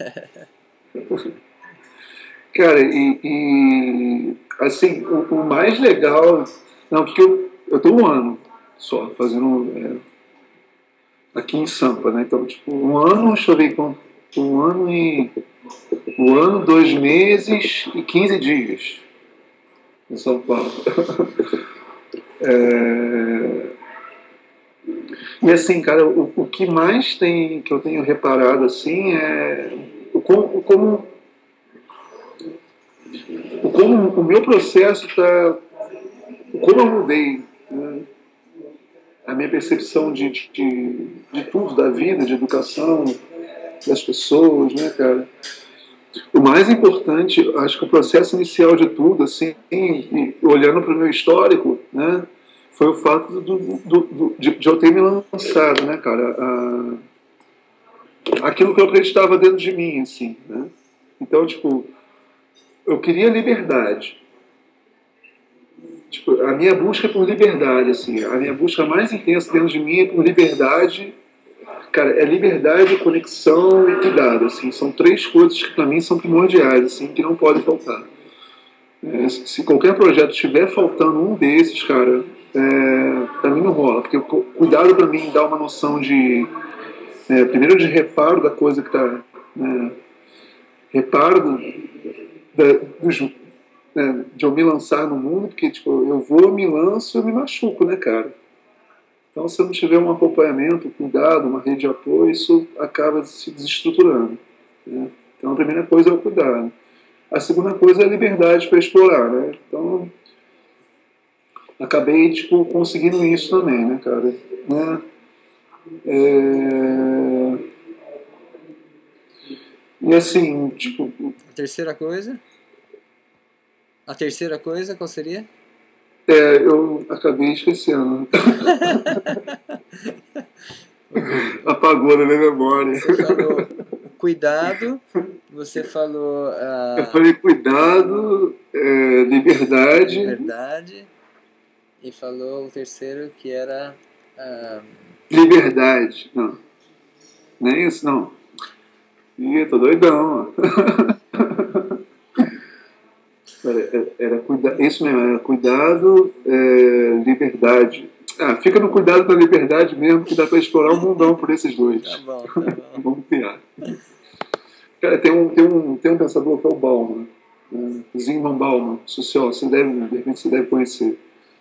Cara, e, e assim, o, o mais legal. Não, porque eu, eu tô um ano só fazendo. É, aqui em Sampa, né? Então, tipo, um ano, deixa eu ver, com- um ano e. Um ano, dois meses e quinze dias em São Paulo. É, e assim, cara, o, o que mais tem que eu tenho reparado assim é o como, o como o como o meu processo está, como eu mudei, né? A minha percepção de, de, de tudo, da vida, de educação, das pessoas, né, cara? O mais importante, acho que o processo inicial de tudo, assim, e olhando para o meu histórico, né, foi o fato do, do, do, de, de eu ter me lançado, né, cara, a, aquilo que eu acreditava dentro de mim, assim, né? Então, tipo, eu queria liberdade. Tipo, a minha busca é por liberdade, assim, a minha busca mais intensa dentro de mim é por liberdade. Cara, é liberdade, conexão e cuidado, assim, são três coisas que para mim são primordiais, assim, que não podem faltar. É, se qualquer projeto estiver faltando um desses, cara, é, para mim não rola, porque o cuidado para mim dá uma noção de, é, primeiro de reparo da coisa que está, né, reparo do, da, dos, né, de eu me lançar no mundo, porque tipo, eu vou, me lanço e eu me machuco, né, cara? Então, se eu não tiver um acompanhamento, um cuidado, uma rede de apoio, isso acaba se desestruturando, né? Então, a primeira coisa é o cuidado. A segunda coisa é a liberdade para explorar, né? Então, acabei, tipo, conseguindo isso também, né, cara? Né? É... E assim, tipo... A terceira coisa? A terceira coisa, qual seria? É, eu acabei esquecendo. Apagou na minha memória. Você falou cuidado, você falou a Eu falei cuidado, é, liberdade, liberdade E falou o terceiro que era... Ah, liberdade. Não. Não é isso, não. Ih, tô doidão. Era, era cuida... Isso mesmo, era cuidado, é, liberdade. Ah, fica no cuidado com a liberdade mesmo, que dá pra explorar o mundão por esses dois. tá bom, tá bom. Vamos criar. Cara, tem um, tem um, tem um pensador que é o Bauman, né? Zygmunt Bauman, sociólogo, você deve, de repente você deve conhecer.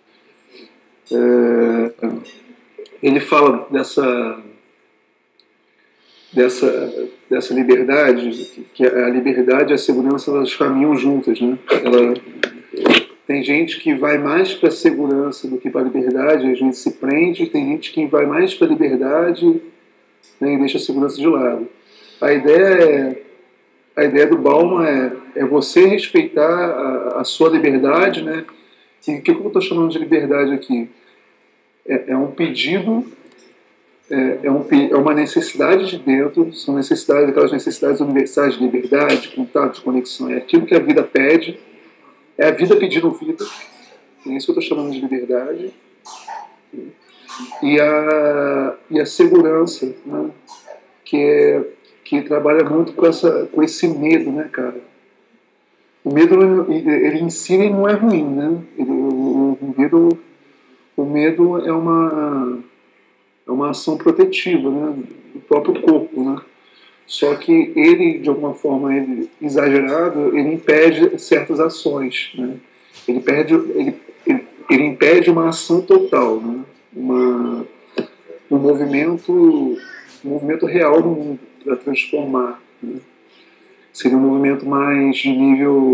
É, ele fala dessa, dessa, dessa liberdade, que a liberdade e a segurança elas caminham juntas, né? Ela, tem gente que vai mais para a segurança do que para a liberdade, a gente se prende, tem gente que vai mais para a liberdade, né, e deixa a segurança de lado. A ideia é A ideia do Bauman é, é você respeitar a, a sua liberdade, né? E o que eu estou chamando de liberdade aqui? É, é um pedido, é, é, um, é uma necessidade de dentro, são necessidades, aquelas necessidades universais de liberdade, de contato, de conexão. É aquilo que a vida pede, é a vida pedindo vida. É isso que eu estou chamando de liberdade. E a, e a segurança, né? Que é que trabalha muito com, essa, com esse medo, né, cara? O medo, ele em si ele não é ruim, né? Ele, o, o, medo, o medo é uma, é uma ação protetiva, né, do próprio corpo, né? Só que ele, de alguma forma, ele, exagerado, ele impede certas ações, né? Ele, perde, ele, ele, ele impede uma ação total, né? Uma, um movimento, um movimento real no mundo, para transformar, né? Seria um movimento mais de nível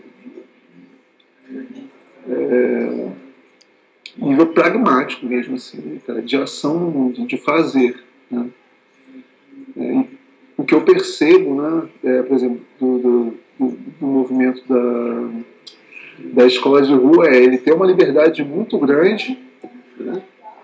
é, nível pragmático mesmo, assim, né, cara? De ação no mundo, de fazer, né? É, o que eu percebo, né, é, por exemplo, do, do, do, do movimento da, da escola de rua é ele ter uma liberdade muito grande, né?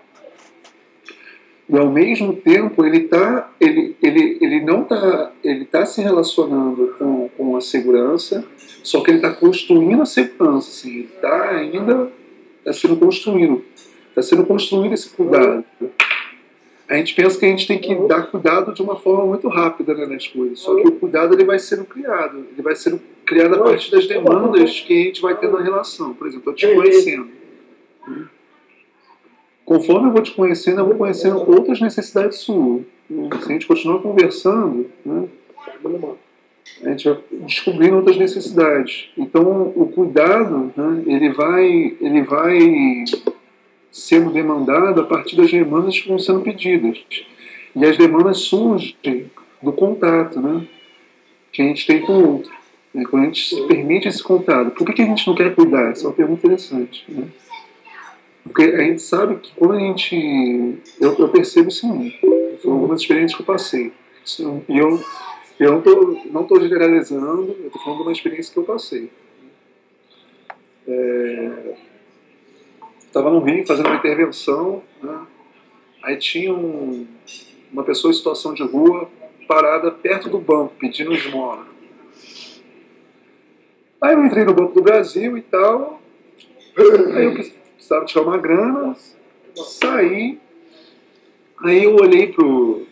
E ao mesmo tempo ele tá, ele, ele, ele não está ele tá se relacionando com, com a segurança, só que ele está construindo a segurança, assim, ele está ainda está sendo construído, está sendo construído esse cuidado. A gente pensa que a gente tem que dar cuidado de uma forma muito rápida, né, nas coisas, só que o cuidado ele vai sendo criado, ele vai sendo criado a partir das demandas que a gente vai ter na relação. Por exemplo, eu te conhecendo. Conforme eu vou te conhecendo, eu vou conhecendo outras necessidades suas. Se a gente continuar conversando, né, a gente vai descobrindo outras necessidades. Então, o cuidado, né, ele vai, ele vai sendo demandado a partir das demandas que vão sendo pedidas. E as demandas surgem do contato, né, que a gente tem com o outro. Né, quando a gente se permite esse contato. Por que, que a gente não quer cuidar? Essa é uma pergunta interessante, né? Porque a gente sabe que quando a gente... Eu, eu percebo sim, foram algumas experiências que eu passei. E eu, eu não estou não tô generalizando, eu estou falando de uma experiência que eu passei. Estava no Rio fazendo uma intervenção, né? Aí tinha um, uma pessoa em situação de rua parada perto do banco, pedindo esmola. Aí eu entrei no Banco do Brasil e tal, aí eu precisava tirar uma grana, saí, aí eu olhei pro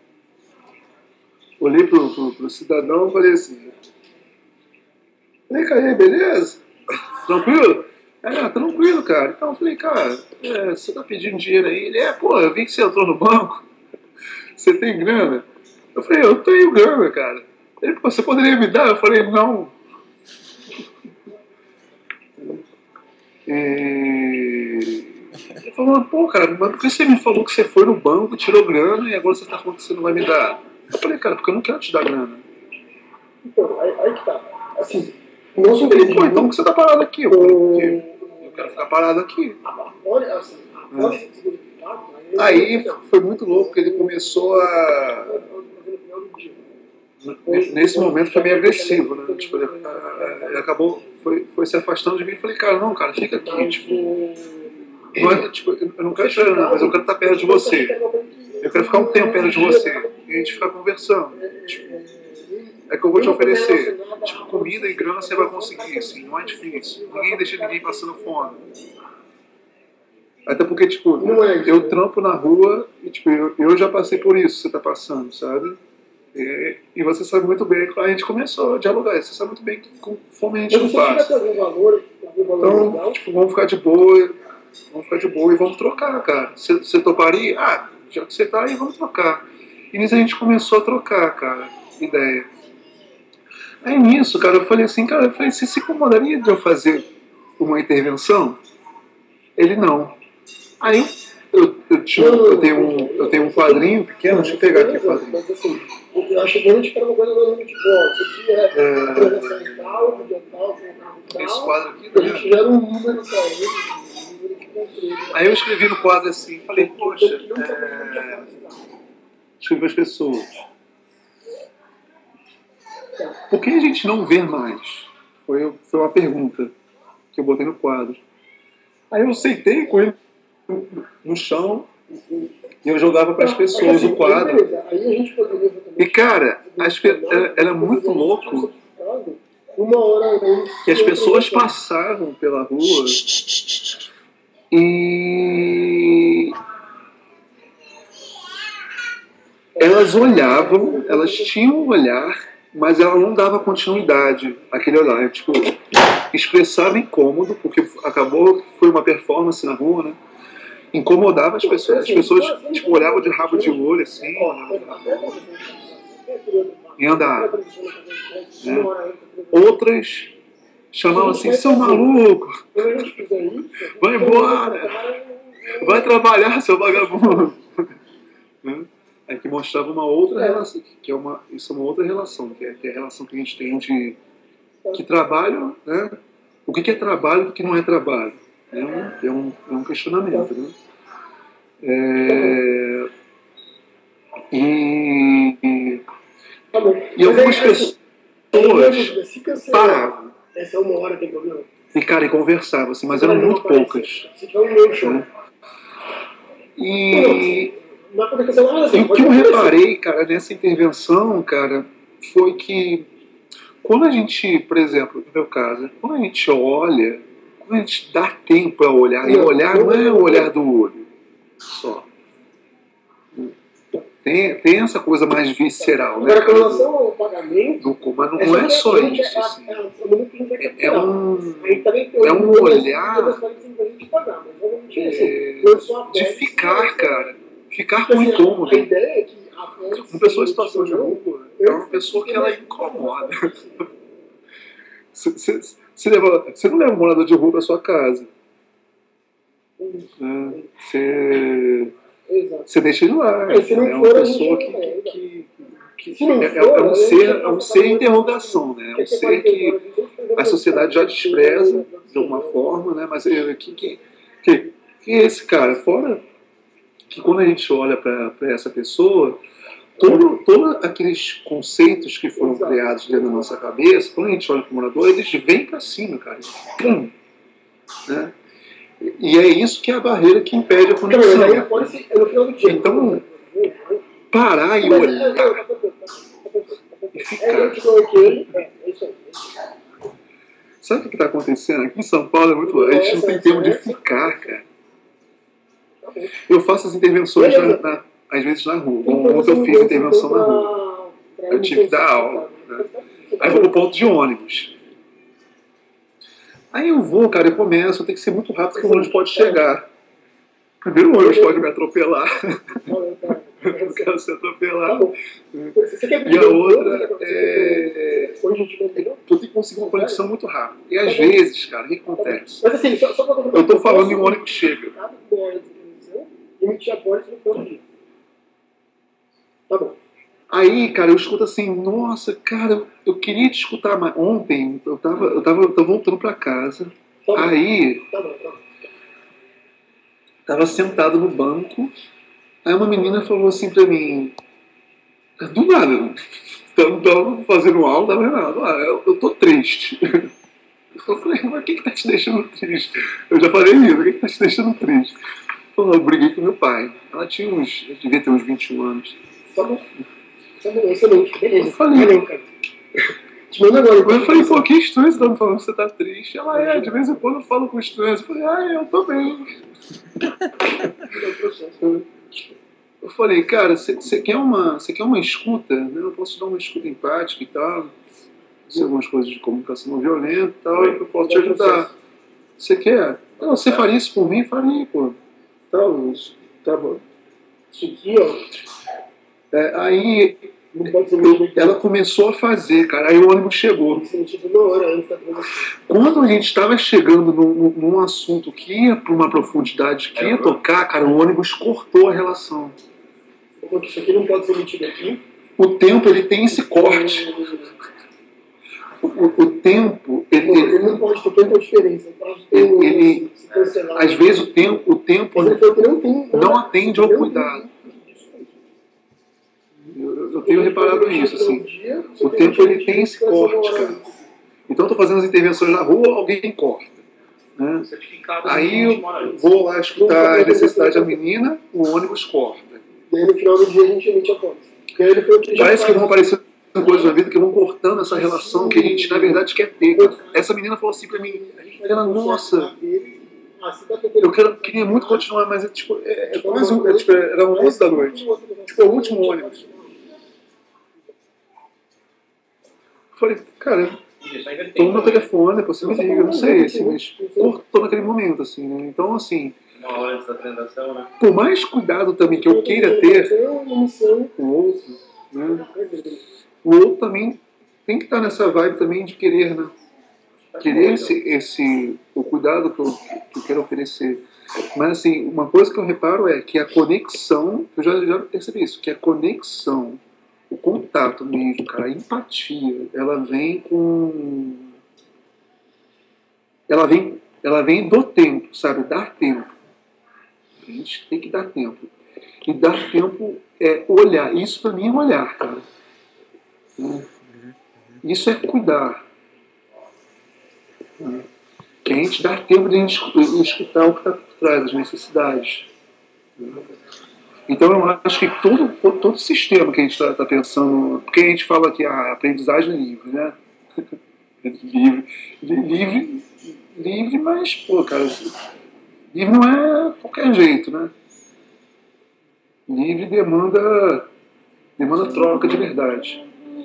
olhei pro, pro, pro cidadão e falei assim, falei, cara, beleza? Tranquilo? É, tranquilo, cara. Então eu falei, cara, é, você tá pedindo dinheiro aí? Ele, é, pô, eu vi que você entrou no banco, você tem grana? Eu falei, eu tenho grana, cara. Ele, pô, você poderia me dar? Eu falei, não. E... Ele falou, pô, cara, mas por que você me falou que você foi no banco, tirou grana e agora você tá falando que você não vai me dar? Eu falei, cara, porque eu não quero te dar grana. Então, aí, aí que tá. Assim, não sou Ele, pô, então por que você tá parado aqui? Eu falei, porque eu quero ficar parado aqui. Olha, assim, pode ser significado. Aí foi muito louco, porque ele começou a... Nesse momento foi meio agressivo, né? Tipo, ele, ele acabou, foi, foi se afastando de mim e falei, cara, não, cara, fica aqui, tipo... Não é, tipo, eu não quero te dar, mas eu quero estar perto de você. Eu quero ficar um tempo perto de você. E a gente ficar conversando. Tipo, é que eu vou te oferecer. Tipo, comida e grana você vai conseguir, assim, não é difícil. Ninguém deixa ninguém passando fome. Até porque, tipo, Não é isso, eu né? trampo na rua e, tipo, eu, eu já passei por isso que você tá passando, sabe? E, e você sabe muito bem, a gente começou a dialogar, você sabe muito bem que com fome a gente Mas não você chega a ter passa. algum valor, algum valor Então, legal? tipo, vamos ficar de boa, vamos ficar de boa e vamos trocar, cara. Você, você toparia? Ah, já que você tá aí, vamos trocar. E nisso a gente começou a trocar, cara, ideia. Aí nisso, cara, eu falei assim, cara, eu falei, você se incomodaria de eu fazer uma intervenção? Ele não. Aí eu, eu, tinha, eu, tenho, um, eu tenho um quadrinho pequeno, deixa eu pegar aqui o quadrinho. Mas assim, eu achei que a gente era uma coisa mais de bola. Isso aqui é transação de tal, de tal, de tal. Esse quadro aqui, A gente gera um número para ele, um número de controle. Aí eu escrevi no quadro assim, falei, poxa, é... escrevi para as pessoas. Por que a gente não vê mais? Foi, foi uma pergunta que eu botei no quadro. Aí eu aceitei com ele no chão e eu jogava para as pessoas o quadro. E cara, as pe... era, era muito louco que as pessoas passavam pela rua e elas olhavam, elas tinham um olhar, mas ela não dava continuidade àquele olhar. Tipo, expressava incômodo, porque acabou, foi uma performance na rua, né? Incomodava as pessoas. As pessoas tipo, olhavam de rabo de olho, assim, e andavam. Né? Outras chamavam assim, seu maluco, vai embora, vai trabalhar, seu vagabundo. Né? É que mostrava uma outra relação, que é uma, isso é uma outra relação, que é, que é a relação que a gente tem de que trabalho, né? O que é trabalho e o que não é trabalho? É um, é um, é um questionamento, né? É, e, e, e algumas pessoas paravam. Essa é uma hora, tem problema? E, cara, e conversavam, assim, mas eram muito poucas. Né? E, e o que eu reparei, cara, nessa intervenção, cara, foi que quando a gente, por exemplo, no meu caso, quando a gente olha, quando a gente dá tempo a olhar, e olhar não é o olhar do olho só. Tem, tem essa coisa mais visceral, né? Agora, com relação ao pagamento, do, mas não, não é só isso. Assim. É, é um, é um olhar é, de ficar, cara. Ficar com incômodo. Uma pessoa em situação de rua é uma pessoa que ela incomoda. Você, você, leva, você não leva um morador de rua para sua casa. Né? Você, você deixa ele lá. É uma pessoa que, que, que, que é, é, um ser, é um ser em interrogação. Né? É um ser que a sociedade já despreza de alguma forma, né? Mas é, que, que, que, que esse cara, fora que quando a gente olha para essa pessoa, todos todo aqueles conceitos que foram criados dentro da nossa cabeça, quando a gente olha para o morador, eles vêm para cima, cara. Pum, né? E é isso que é a barreira que impede a conexão. Então, parar e olhar e ficar. Sabe o que está acontecendo? Aqui em São Paulo é muito. A gente não tem tempo de ficar, cara. Eu faço as intervenções, na, na, às vezes, na rua. Ontem eu fiz intervenção na rua. Eu tive que dar aula. Né? Aí eu vou pro ponto de ônibus. Aí eu vou, cara, eu começo, eu tenho que ser muito rápido porque o ônibus pode chegar. Primeiro o ônibus pode me atropelar. Eu quero ser atropelado. E a outra é. Eu tenho que conseguir uma conexão muito rápida. E às vezes, cara, o que acontece? Eu tô falando e o ônibus chega. Tá bom. Aí, cara, eu escuto assim, nossa, cara, eu queria te escutar mais. Ontem, eu tava, eu tava, eu tava voltando pra casa. Tá aí, tá bom, tá bom. Tava sentado no banco. Aí uma menina falou assim pra mim, do nada, tava fazendo aula, tava falando, ah, eu, eu tô triste. Eu falei, mas o que que tá te deixando triste? Eu já falei isso, o que que tá te deixando triste? Eu briguei com meu pai. Ela tinha uns, eu devia ter uns vinte e um anos. Tá bom. Tá bom, excelente. Beleza. Eu falei, Te manda agora. Eu falei, pô, que estranho você tá me falando que você tá triste. Ela é, de vez em quando eu falo com estranhos. Eu falei, ah, eu tô bem. Eu falei, cara, você quer, uma, quer uma escuta? Eu posso te dar uma escuta empática e tal. Se algumas coisas de comunicação não violenta e tal, eu posso te ajudar. Você quer? Não, você faria isso por mim? Faria, pô. Tá, tá bom. Isso aqui, ó. É, aí não pode ser eu, ela começou a fazer, cara. Aí o ônibus chegou. Quando a gente estava chegando num, num assunto que ia para uma profundidade, que ia tocar, cara, o ônibus cortou a relação. Isso aqui não pode ser metido aqui. O tempo, ele tem esse corte. O, o, o tempo, ele, ele não pode ter tanta diferença. Ele, ele, às vezes o tempo, o tempo não, tem, não atende ao cuidado. Eu, eu tenho reparado nisso, assim. O tempo, ele tem esse corte, cara. Então, eu estou fazendo as intervenções na rua, alguém corta. Né? Aí eu vou lá escutar a necessidade da menina, o ônibus corta. E aí no final do dia a gente emite a conta. Parece que vão aparecer coisas na vida que vão cortando essa relação que a gente, na verdade, quer ter. Essa menina falou assim pra mim, ela, nossa, eu quero, queria muito continuar, mas é, tipo, é, é quase, é, tipo, era onze da noite. Tipo, é o último ônibus. Eu falei, cara, tô no meu telefone, depois você me liga, não sei, assim, mas cortou naquele momento, assim, né? Então, assim, uma hora dessa transação, né? Por mais cuidado também que eu queira ter com o outro, né? O outro também tem que estar nessa vibe também de querer, né? Querer esse, esse o cuidado que eu, que eu quero oferecer. Mas assim, uma coisa que eu reparo é que a conexão, eu já, já percebi isso, que a conexão, o contato mesmo, cara, a empatia, ela vem com... Ela vem, ela vem do tempo, sabe? Dar tempo. A gente tem que dar tempo. E dar tempo é olhar. Isso pra mim é olhar, cara. Isso é cuidar. Que a gente dá tempo de a gente escutar o que está por trás, as necessidades. Então eu acho que todo, todo sistema que a gente está tá pensando, porque a gente fala que a aprendizagem é livre, né? livre, livre, livre, mas, pô, cara, livre não é qualquer jeito, né? Livre demanda, demanda troca de verdade.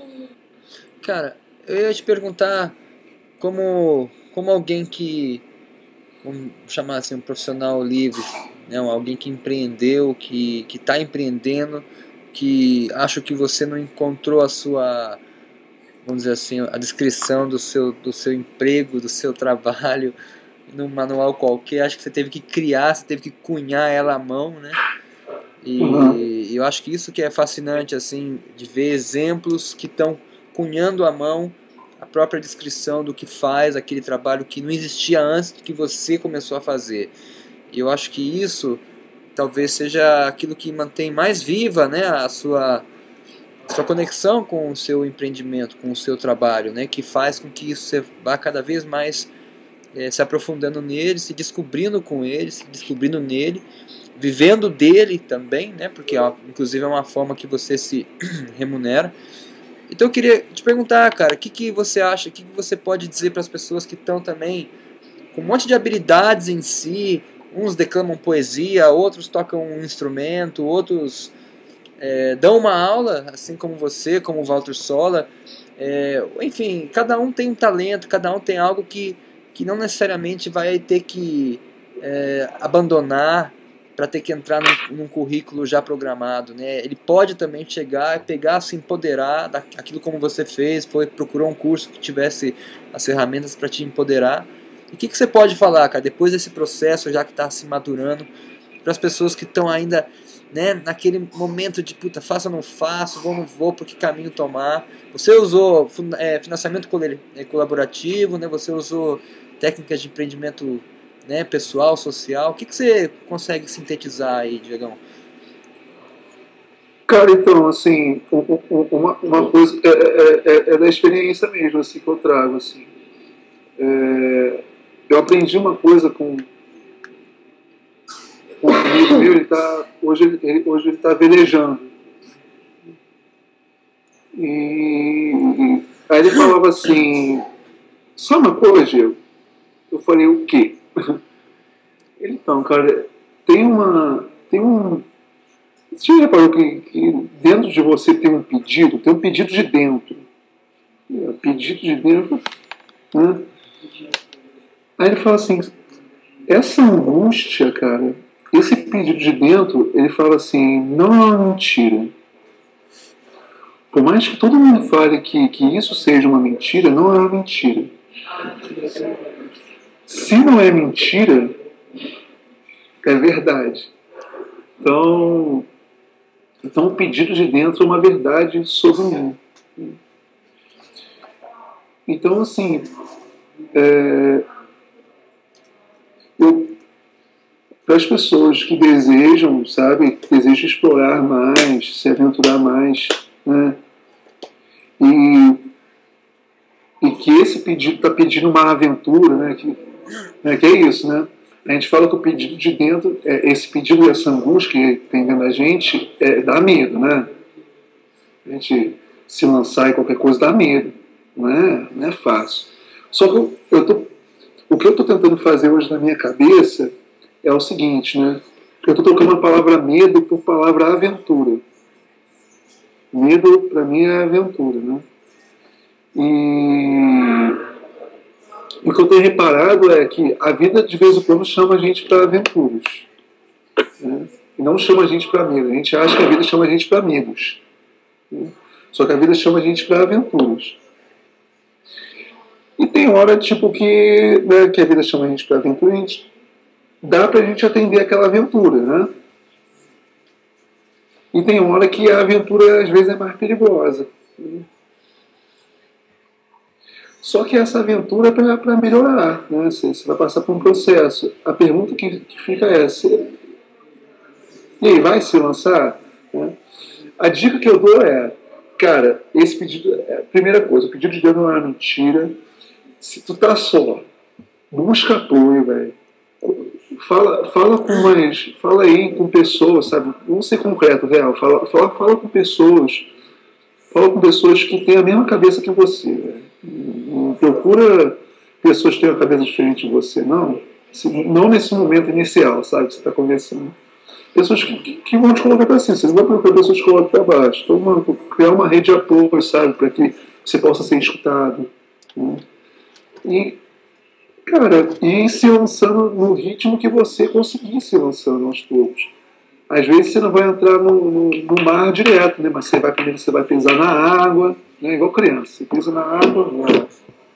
Cara, eu ia te perguntar como, como alguém que, vamos chamar assim, um profissional livre, né, alguém que empreendeu, que que está empreendendo, que acho que você não encontrou a sua, vamos dizer assim, a descrição do seu, do seu emprego, do seu trabalho num manual qualquer, acho que você teve que criar, você teve que cunhar ela à mão, né? E uhum. eu acho que isso que é fascinante, assim, de ver exemplos que estão cunhando à mão a própria descrição do que faz aquele trabalho que não existia antes do que você começou a fazer. E eu acho que isso talvez seja aquilo que mantém mais viva, né, a sua, a sua conexão com o seu empreendimento, com o seu trabalho, né, que faz com que você vá cada vez mais é, se aprofundando nele, se descobrindo com ele, se descobrindo nele, vivendo dele também, né, porque inclusive é uma forma que você se remunera. Então eu queria te perguntar, cara, o que, que você acha, o que, que você pode dizer para as pessoas que estão também com um monte de habilidades em si, uns declamam poesia, outros tocam um instrumento, outros é, dão uma aula, assim como você, como o Walter Sola, é, enfim, cada um tem um talento, cada um tem algo que, que não necessariamente vai ter que é, abandonar para ter que entrar num, num currículo já programado, né? Ele pode também chegar, pegar, se empoderar daquilo como você fez, foi procurou um curso que tivesse as ferramentas para te empoderar. E o que, que você pode falar, cara, depois desse processo já que está se madurando, para as pessoas que estão ainda, né, naquele momento de puta, faço ou não faço, vou ou não vou, por que caminho tomar? Você usou é, financiamento colaborativo, né? Você usou técnicas de empreendimento, né, pessoal, social. O que, que você consegue sintetizar aí, Diegão? Cara, então, assim, uma, uma coisa é, é, é da experiência mesmo, assim, que eu trago, assim. É, eu aprendi uma coisa com, com um amigo meu, ele tá, hoje ele hoje ele está velejando. E Aí ele falava assim, só uma coisa, Diego. Eu falei, o quê? Ele, então, cara, tem uma... Tem um... Você já reparou que, que dentro de você tem um pedido? Tem um pedido de dentro. É, pedido de dentro... Né? Aí ele fala assim, essa angústia, cara, esse pedido de dentro, ele fala assim, não é uma mentira. Por mais que todo mundo fale que, que isso seja uma mentira, não é uma mentira. Se não é mentira, é verdade. Então, então o pedido de dentro é uma verdade sobre mim. Então, assim, é, eu, para as pessoas que desejam, sabe, que desejam explorar mais, se aventurar mais, né, e, e que esse pedido está pedindo uma aventura, né, que, né, que é isso, né? A gente fala que o pedido de dentro, é, esse pedido e essa angústia que tem dentro da gente, é, dá medo, né? A gente se lançar em qualquer coisa dá medo, não é, não é fácil. Só que eu, eu tô, o que eu estou tentando fazer hoje na minha cabeça é o seguinte, né? Eu estou trocando a palavra medo por palavra aventura. Medo, para mim, é aventura, né? E o que eu tenho reparado é que a vida, de vez em quando, chama a gente para aventuras. Né? E não chama a gente para medo. A gente acha que a vida chama a gente para medos. Né? Só que a vida chama a gente para aventuras. E tem hora, tipo, que, né, que a vida chama a gente para aventura, a gente, dá para a gente atender aquela aventura, né? E tem hora que a aventura, às vezes, é mais perigosa. Né? Só que essa aventura é para melhorar, né? Você, você vai passar por um processo. A pergunta que, que fica é, você, e aí, vai se lançar? Né? A dica que eu dou é, cara, esse pedido, é, primeira coisa, o pedido de Deus não é uma mentira. Se tu tá só, busca apoio, velho. Fala, fala com mais, fala aí com pessoas, sabe? Vamos ser concreto, real. Fala, fala, fala com pessoas, fala com pessoas que têm a mesma cabeça que você, velho. Não procura pessoas que têm uma cabeça diferente de você, não. Não nesse momento inicial, sabe? Que você está conversando. Pessoas que, que, que vão te colocar para cima. Você não vai procurar pessoas que te colocam para baixo. Então, mano, criar uma rede de apoio, sabe? Para que você possa ser escutado. Né? E, cara, ir se lançando no ritmo que você conseguir se lançando aos poucos. Às vezes você não vai entrar no, no, no mar direto, né? Mas você vai, primeiro você vai pisar na água, né? Igual criança. Você pisa na água, vai.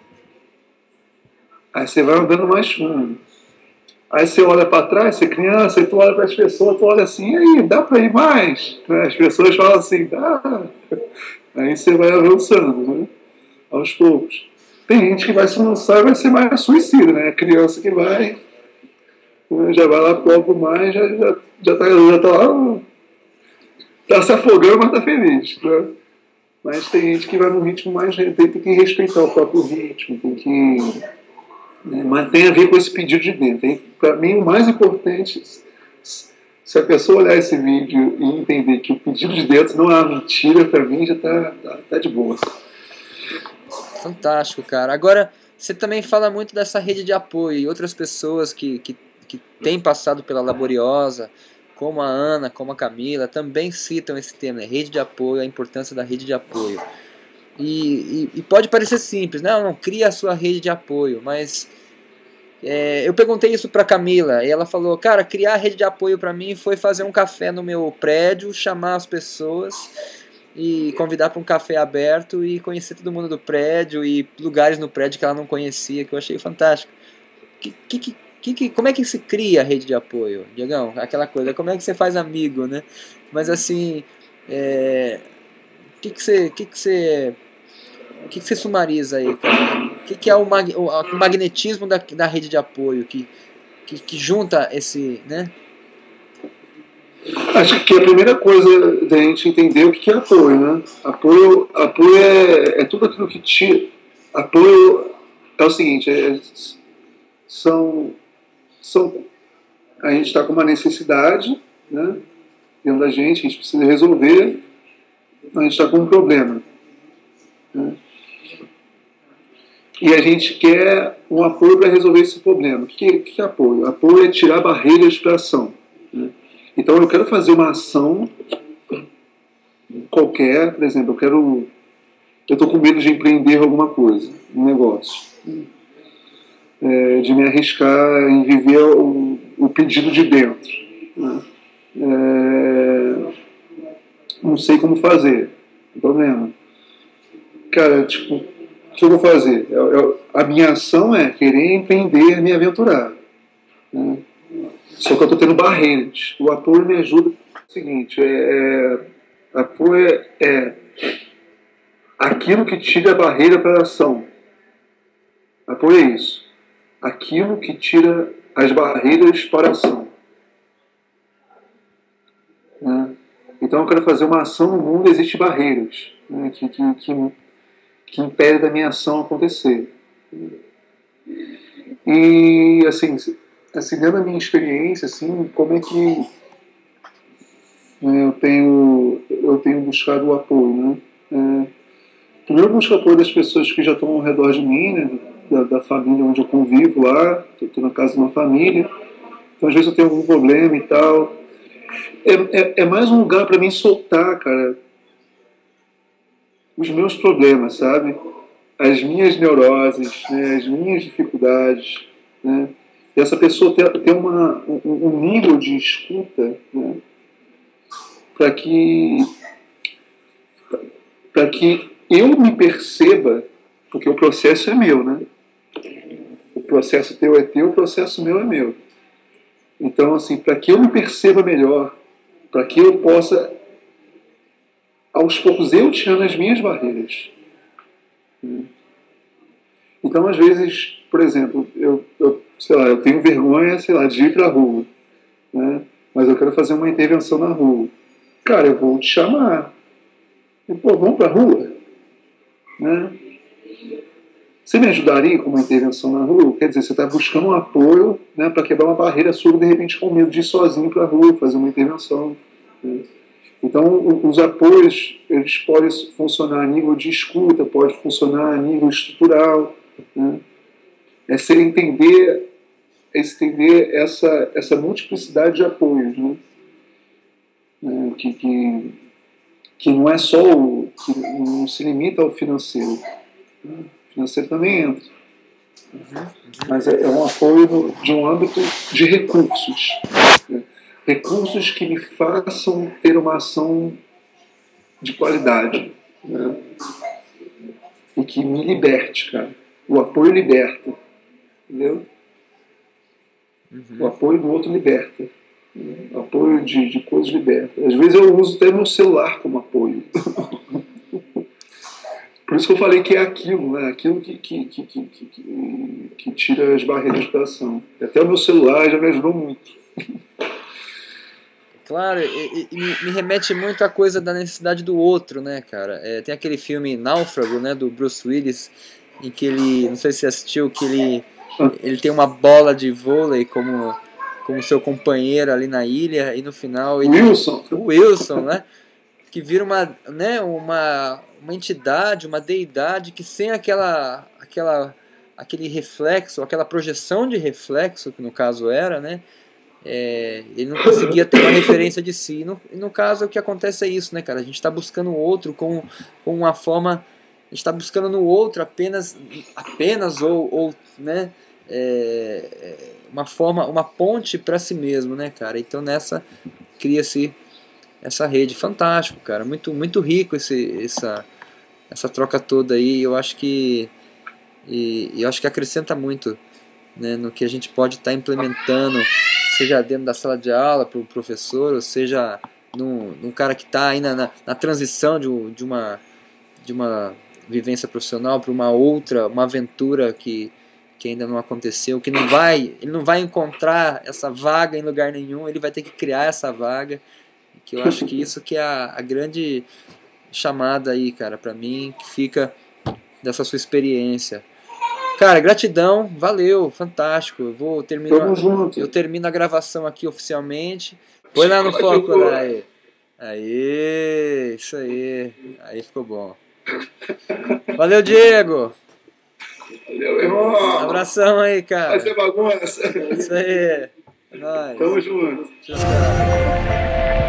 Aí você vai andando mais fundo. Aí você olha para trás, você é criança, e tu olha para as pessoas, tu olha assim, e aí, dá para ir mais? As pessoas falam assim, dá. Aí você vai avançando, né? Aos poucos. Tem gente que vai se lançar e vai ser mais suicida, né? A criança que vai, já vai lá pouco mais, já, já, já, tá, já tá lá, tá se afogando, mas tá feliz, né? Mas tem gente que vai no ritmo mais lento, tem que respeitar o próprio ritmo, tem que... Né, mas tem a ver com esse pedido de dentro. Para mim, o mais importante, se a pessoa olhar esse vídeo e entender que o pedido de dentro não é uma mentira, para mim já tá, tá, tá de boa. Fantástico, cara. Agora, você também fala muito dessa rede de apoio e outras pessoas que, que, que têm passado pela laboriosa, como a Ana, como a Camila, também citam esse tema, né? Rede de apoio, a importância da rede de apoio. E, e, e pode parecer simples, não, não, cria a sua rede de apoio, mas é, eu perguntei isso para Camila e ela falou, cara, criar a rede de apoio para mim foi fazer um café no meu prédio, chamar as pessoas e convidar para um café aberto e conhecer todo mundo do prédio e lugares no prédio que ela não conhecia, que eu achei fantástico. Que, que, que, que, como é que se cria a rede de apoio, Diegão? Aquela coisa, como é que você faz amigo, né? Mas assim, é, o que, que você... Que que você O que, que você sumariza aí, cara? O que, que é o, mag, o, o magnetismo da, da rede de apoio que, que, que junta esse, né? Acho que a primeira coisa da gente entender o que é apoio, né? Apoio, apoio é, é tudo aquilo que te... Apoio é o seguinte, é, são, são... A gente está com uma necessidade, né? Dentro da gente, a gente precisa resolver, a gente está com um problema. Né? e a gente quer um apoio para resolver esse problema. O que, que é apoio? Apoio é tirar barreiras para a ação. Né? Então eu quero fazer uma ação qualquer, por exemplo, eu quero. Eu estou com medo de empreender alguma coisa, um negócio. É, de me arriscar em viver o, o pedido de dentro. Né? É, não sei como fazer, não tem problema. Cara, tipo, o que eu vou fazer? Eu, eu, a minha ação é querer empreender, me aventurar. Né? Só que eu estou tendo barreiras. O apoio me ajuda. É o seguinte, é, é, apoio é, é aquilo que tira a barreira para a ação. Apoio é isso. Aquilo que tira as barreiras para a ação. Né? Então eu quero fazer uma ação no mundo, existem barreiras, né, que, que, que, que impedem da minha ação acontecer. E assim, assim, dentro da minha experiência, assim, como é que, né, eu, tenho, eu tenho buscado o apoio. Né? É, primeiro eu busco o apoio das pessoas que já estão ao redor de mim, né, da, da família onde eu convivo lá, estou na casa de uma família, então às vezes eu tenho algum problema e tal. É, é, é mais um lugar para mim soltar, cara, os meus problemas, sabe? As minhas neuroses, né? As minhas dificuldades, né? E essa pessoa ter, ter uma, um, um nível de escuta, né? Para que, para que eu me perceba, porque o processo é meu, né? O processo teu é teu, o processo meu é meu. Então, assim, para que eu me perceba melhor, para que eu possa, aos poucos, eu tirando as minhas barreiras. Então, às vezes, por exemplo, eu, eu, sei lá, eu tenho vergonha, sei lá, de ir para a rua, né? Mas eu quero fazer uma intervenção na rua. Cara, eu vou te chamar. E, pô, vamos para a rua? Né? Você me ajudaria com uma intervenção na rua? Quer dizer, você está buscando um apoio, né, para quebrar uma barreira sua, de repente com medo de ir sozinho para a rua, fazer uma intervenção. Né? Então, os apoios, eles podem funcionar a nível de escuta, pode funcionar a nível estrutural. Né? É ser entender, é entender essa, essa multiplicidade de apoios. Né? É, que, que, que não é só o... que não se limita ao financeiro. Né? O financeiro também entra. Uhum. Mas é, é um apoio de um âmbito de recursos. Né? Recursos que me façam ter uma ação de qualidade. Né? E que me liberte, cara. O apoio liberta. Entendeu? Uhum. O apoio do outro liberta. O apoio de, de coisas liberta. Às vezes eu uso até meu celular como apoio. Por isso que eu falei que é aquilo, né? Aquilo que, que, que, que, que, que tira as barreiras para a ação. Até o meu celular já me ajudou muito. Claro, e, e me remete muito à coisa da necessidade do outro, né, cara? É, tem aquele filme Náufrago, né, do Bruce Willis, em que ele, não sei se você assistiu, que ele, ele tem uma bola de vôlei como, como seu companheiro ali na ilha, e no final ele... Wilson. O Wilson, né? Que vira uma, né, uma, uma entidade, uma deidade que sem aquela, aquela, aquele reflexo, aquela projeção de reflexo, que no caso era, né, é, ele não conseguia ter uma referência de si. E no, e no caso o que acontece é isso, né, cara? A gente está buscando o outro com, com uma forma... A gente está buscando no outro apenas, apenas ou, ou né, é, uma forma, uma ponte para si mesmo, né, cara? Então nessa cria-se essa rede. Fantástico, cara, muito, muito rico esse, essa, essa troca toda aí. Eu acho que e, eu acho que acrescenta muito, né, no que a gente pode estar tá implementando, seja dentro da sala de aula para o professor, ou seja num, num cara que está ainda na, na transição de, de uma de uma vivência profissional para uma outra, uma aventura que que ainda não aconteceu, que não vai, ele não vai encontrar essa vaga em lugar nenhum, ele vai ter que criar essa vaga. Que eu acho que isso que é a, a grande chamada aí, cara, pra mim, que fica dessa sua experiência. Cara, gratidão, valeu, fantástico. Eu vou terminar. Eu termino a gravação aqui oficialmente. Põe lá no foco, aí. Aí, isso aí. Aí ficou bom. Valeu, Diego. Valeu, irmão. Abração aí, cara. Vai ser bagunça. Isso aí. É nóis. Tamo junto. Tchau.